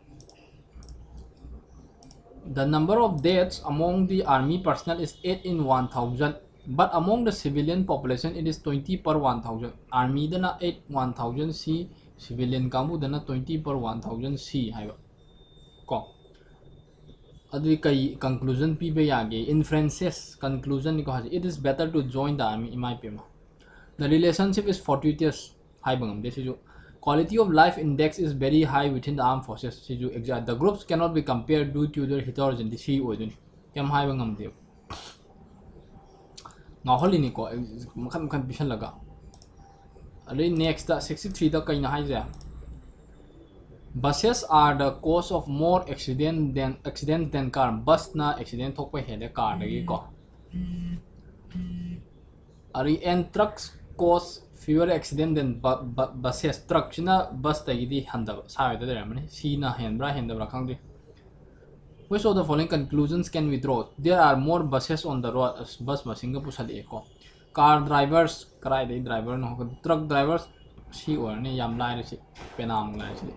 [SPEAKER 1] the number of deaths among the army personnel is 8 in 1000 but among the civilian population it is 20 per 1000 army dana 8 1000 c civilian kamu dana 20 per 1000 c haiba ko adu kai conclusion pi be yage inferences conclusion ni ko haji it is better to join the army in my opinion the relationship is fortuitous haiba ngam this is quality of life index is very high within the armed forces exact the groups cannot be compared due to their heterogeneity see oidun kem high bangam de na holi ni ko makhan makhan pisan laga ale next the 63 da kaina hai ja buses are the cause of more accident than car bus na accident thok pa hele car dagi ko ari and trucks cause fewer accident than buses truck china bus tagi handa side da ramane si na hendra khang di which of the following conclusions can we draw there are more buses on the road as bus masinga pusali ko car drivers karai dei driver no truck drivers si or ne yam lai si penam lai si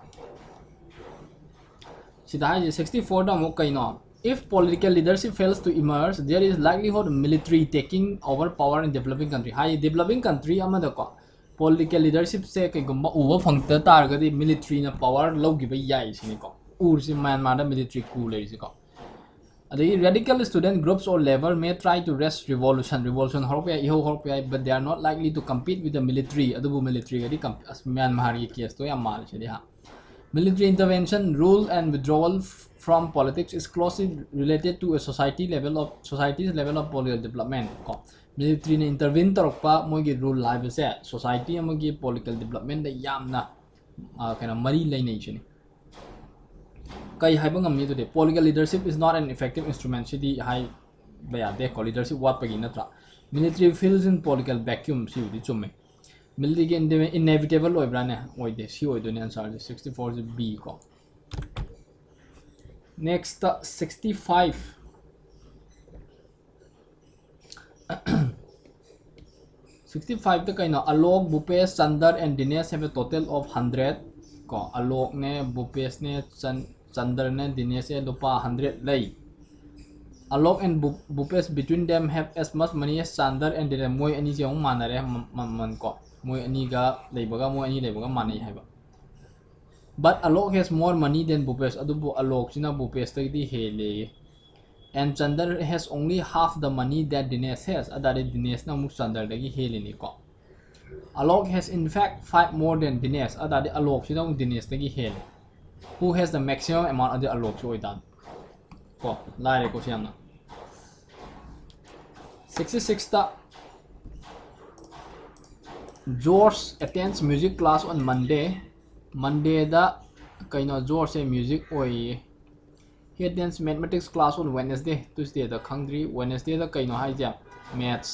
[SPEAKER 1] sida 64 da mo kai no if political leadership fails to emerge, there is likelihood of military taking over power in developing country. High developing country amada ko political leadership se kai gumba over phangta tar ga di military na power low gi ba yai sini ko ur si Myanmar da military coup le si ko adi radical student groups or level may try to wrest revolution horpe iho horpe but they are not likely to compete with the military adu military ga di Myanmar gi case to ya mal si ha military intervention rule and withdrawal from politics is closely related to a society's level of political development ko military ne intervene torpa mogi rule live se society amagi political development da yamna kana mari lai nei chini kai haibang amni to de political leadership is not an effective instrument sidi high baya de ko leadership what pagi natra military fills in political vacuum si di chumme military inevitable oibra ne oide si oido ne answer 64 is b ko next 65 65 the kaino Alok Bhupesh Chandar and Dinesh have a total of 100 ko Alok ne Bhupesh ne Chandar ne Dinesh e lupa 100 lay Alok and Bhupesh between them have as much money as Chandar and Dinesh moi ani jong manare man ko moi ani ga leibaga moi ani leibaga manai haiba but Alok has more money than Bhupesh adubu Alok china Bhupesh tagi hele and Chandar has only half the money that Dinesh has adare Dinesh na muk Chandar tagi hele ni ko Alok has in fact 5 more than Dinesh adare Alok china muk Dinesh tagi hele who has the maximum amount of the Alok choi dan ko lai ko siamna 66 ta George attends music class on Monday da kaino George se music oi he attends mathematics class on Wednesday Tuesday da khangri Wednesday da kaino haija maths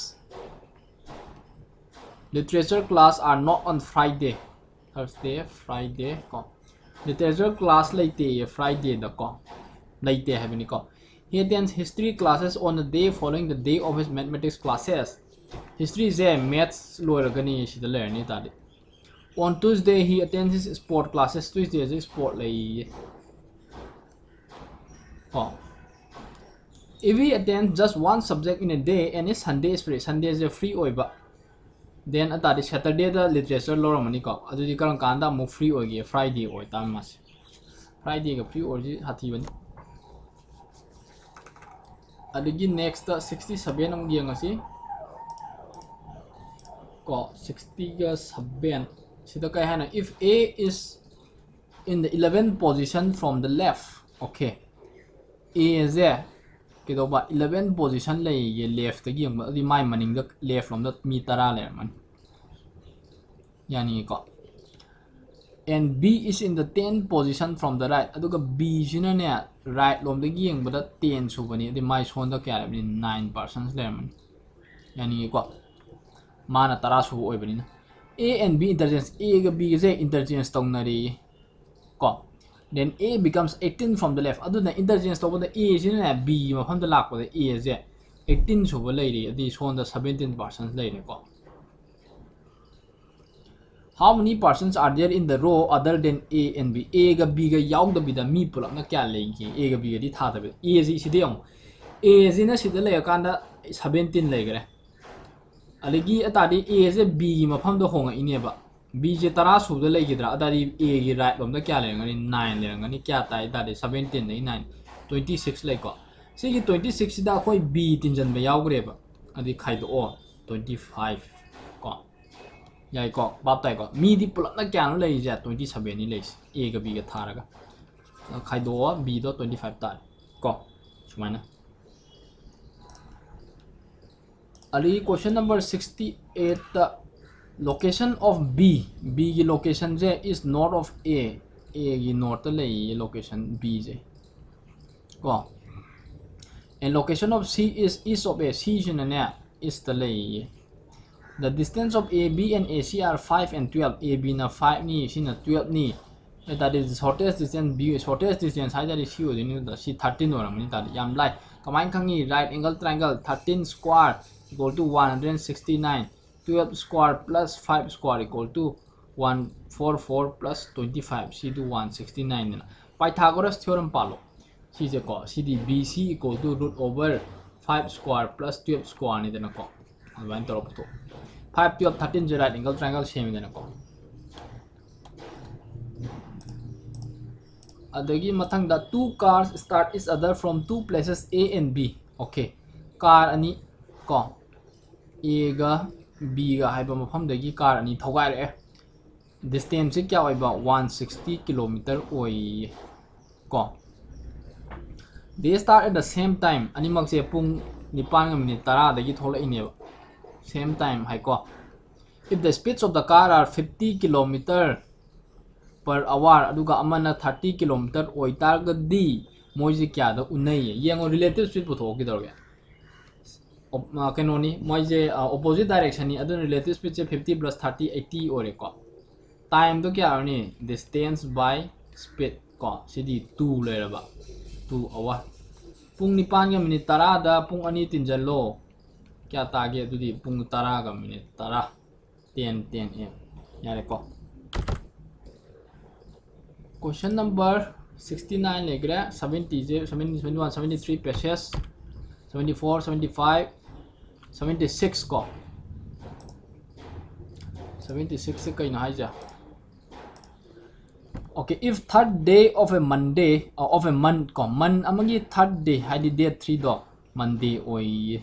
[SPEAKER 1] literature class are not on Friday Thursday Friday ko literature class laite Friday da ko laite habini ko he attends history classes on the day following the day of his mathematics classes history is a maths loiragani sida learn tadi on Tuesday he attends his sport classes Tuesday is sport lai oh if we attend just one subject in a day and is Sunday is free, Sunday is free oiba, then atadi Saturday the literature loramani ko adudi karam kanda mo free oigi Friday oi tamas Friday ga free orji hati bani adigi next 67 am gi ngasi ko 60 ga 7 sida kai hana if A is in the 11th position from the left, okay, A is there kidoba 11th position lay ye left gi ang di mai maning the left from the mi tara le man yani ko, and B is in the 10th position from the right aduga B sina ne right lom the gi ang bada 10 su bani di mai son da kya ni 9% le man yani ko mana tara su oi bani na A and B interchange A ga B is interchange tong na ri ko, then A becomes 18 from the left aduna interchange to the A sina B ma pham da lak the A is 18 su ba lai ri di son da 17% lai ne ko. How many persons are there in the row other than A and B? A ga B ga yaw da bi da mi pulak na kya lai gi A ga B ga di tha da bi A si si de yong A si na si da lai kan da 17 lai gare aligi atadi A se B gi ma pham da hong a ine ba B je tara su da lai gi dra atadi A gi right lom da kya lai ngani 9 lai ngani kya tai da 17 nei 9 26 lai ko si gi 26 da khoi B tin jan ba yaw gre ba adi khai do 25 ko yai ko bap tai ko mi di pulak na kya no lai ja 27 ni lai A ga B ga thara ga khai do B do 25 ta ko sumana ali question number 68 the location of B gi location je is north of A gi north lai location B je ko, and location of C is east of A C sina ne is the lai the distance of AB and AC are 5 and 12 AB na 5 ni sina 12 ni that is the shortest distance B shortest distance hai jari C odi ni da C 13 oram ni ta yam lai kamai khangi right angle triangle 13 square equal to 169 12 square plus 5 square equal to 144 plus 25 C to 169 na Pythagoras theorem palo C je ko C di BC equal to root over 5 square plus 12 square ni dena ko avan torop to 5 12 13 je right angle triangle same dena ko adagi mathang da two cars start each other from two places A and B, okay, car ani ko A ga B ga hai ba mapham dagi car ani thogai re distance kya oi ba 160 km oi ko, they start at the same time ani mak se pung 9 minute tara dagi thola ine same time hai ko, if the speeds of the car are 50 km per hour aduga amana 30 km oi tar ga di moi ji kya da unai yengo relative speed pu thok ki dorge kanoni moi je opposite direction ni adun relative speed je 50 plus 30 80 ore ko, time to kya ni distance by speed ko sidi 2 le ba 2 hour pung 9 ga minute tara da pung ani tinjal lo kya ta ge dudi pung tara ga minute tara 10 10 am yare ko. Question number 69 legra 70 71 73 pages 74 75 76 ko 76 se kai na haja, okay, if third day of a Monday or of a month ko man amagi third day hadi day 3 do Monday oi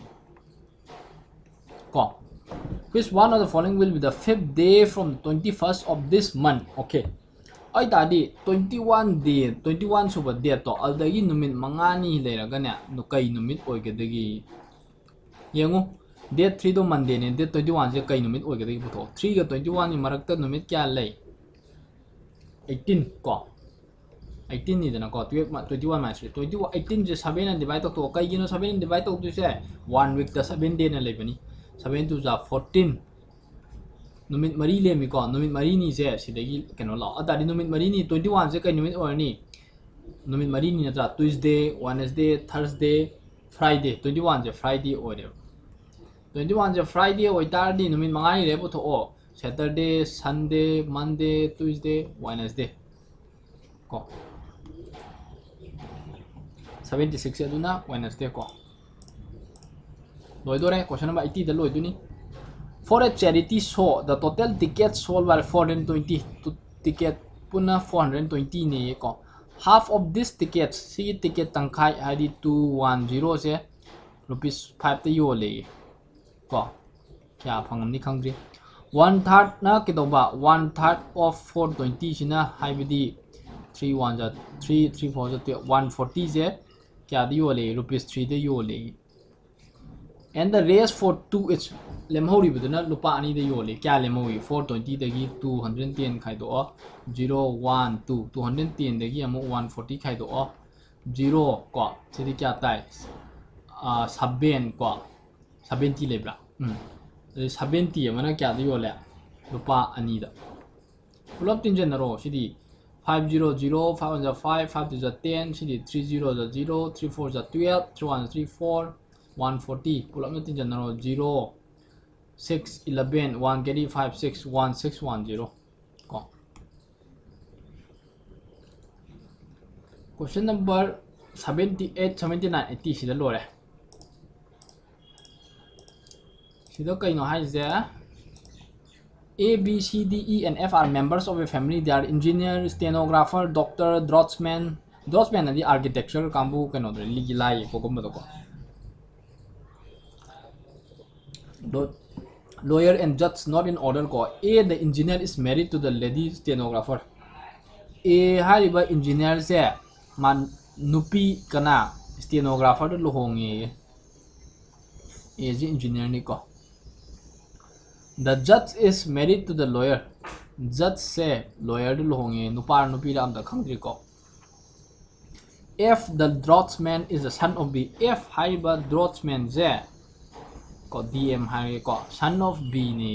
[SPEAKER 1] ko, which one of the following will be the 5th day from the 21st of this month, okay, ai tadi 21 day 21 suba day to aldagi numit mangani leiraga ne no kai numit oigedagi yengu date 3 do Monday ne date 21 je kai numit oigedagi buto 3 ga 21 ni marakta numit kya lei 18 ko 18 ni dana ko 21 minus 21 18 je 7 and divide to kai gino 7 and divide to se 1 week da 7 day na lebani 7 to za 14 numit mari le mi ko numit mari ni je sidagi keno la adari numit mari ni 21 je kai numit or ni numit mari ni na Tuesday Wednesday Thursday Friday 21 je Friday or 21 je Friday or tar di numit mangai le po tho Saturday Sunday Monday Tuesday Wednesday ko 76 aduna Wednesday ko loi do re question number 80 da loi du ni for a charity show the total tickets sold were 420 to ticket puna 420 ni ko half of this tickets si ticket tangkai id 210 se rupees 5 te yo le ko kya phangam ni khangri 1/3 na kidoba 1/3 of 420 sina haibidi 3 1 ja 3 3 4 ja 140 se kya di yo le rupees 3 de yo le and the rest for 2 is lemhori buduna lupa ani de yo le kya lemhori 420 dagi 210 khai do 0 1 2 210 dagi amu 140 khai do 0 ko sidi kya tai 7 ko 70 lebra 70 amana kya di yo le lupa ani da pulap tinjen na ro sidi 500 505 5 10 sidi 30 0 34 12 31 34 140 pulap na tinjan na ro 0 6 11 1 carry 5 6 1 6 1 0 ko question number 78 79 80 sida lo re sida kai no hai ze A, B, C, D, E, and F are members of a family. They are engineer, stenographer, doctor, draftsman. Draftsman is the architecture. Kambu kano ligi lai ko kumba ko. Lawyer and judge not in order ko. A, the engineer is married to the lady stenographer. A hariba engineer se man nupi kana stenographer to lohongi. A is engineer ni ko. The judge is married to the lawyer. Judge se lawyer to lohongi nupar nupi ram da khangri ko. If the draftsman is the son of B, if hariba draftsman se ko DM hari ko son of B ni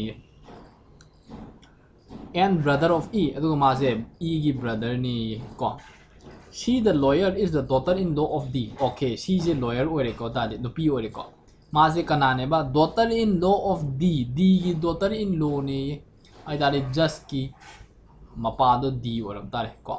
[SPEAKER 1] and brother of E adu ma se E gi brother ni ko she the lawyer is the daughter-in-law of D. Okay, she is a lawyer ore ko ta de nupi ore ko ma se kana ne ba daughter-in-law of D. D gi daughter-in-law ni ai da just ki mapa do D oram tare ko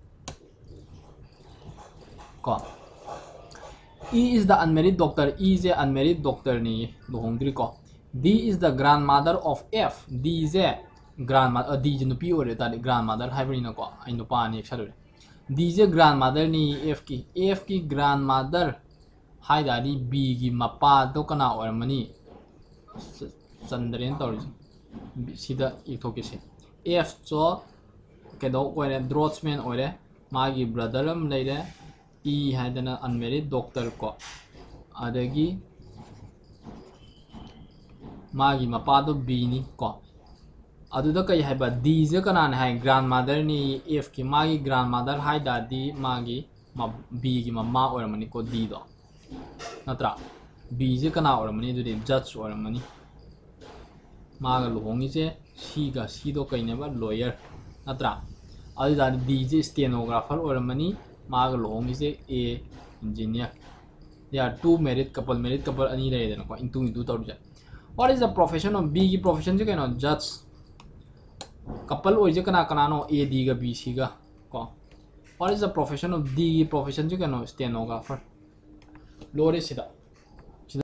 [SPEAKER 1] E is the unmarried doctor. E is a unmarried doctor ni lohongdri ko. D is the grandmother of F. D is a grandmother. D is nupi ore ta grandmother hybrid na ko ai nupa ni extra. D is a grandmother ni F ki. F ki grandmother hai da di B gi mapa do kana or mani chandren tor sida ithoke se F so kedo ore draftsman ore magi brother am leide E hadana unmarried doctor ko adagi magi mapado B ni ko aduda kai haiba D je kana hai grandmother ni F ki magi grandmother hai da di magi B gi mama or mani ko D do natra B je kana or mani du judge or mani maga lohongi se C ga C do kai ne ba lawyer natra aduda D je stenographer or mani maga lohong is a engineer. There are two married couple ani rahe dena ko into tawja. What is the profession of B ki profession je kano judge couple oi je kana no A D ga B C ga ko. What is the profession of D profession je kano stenographer. Lore sida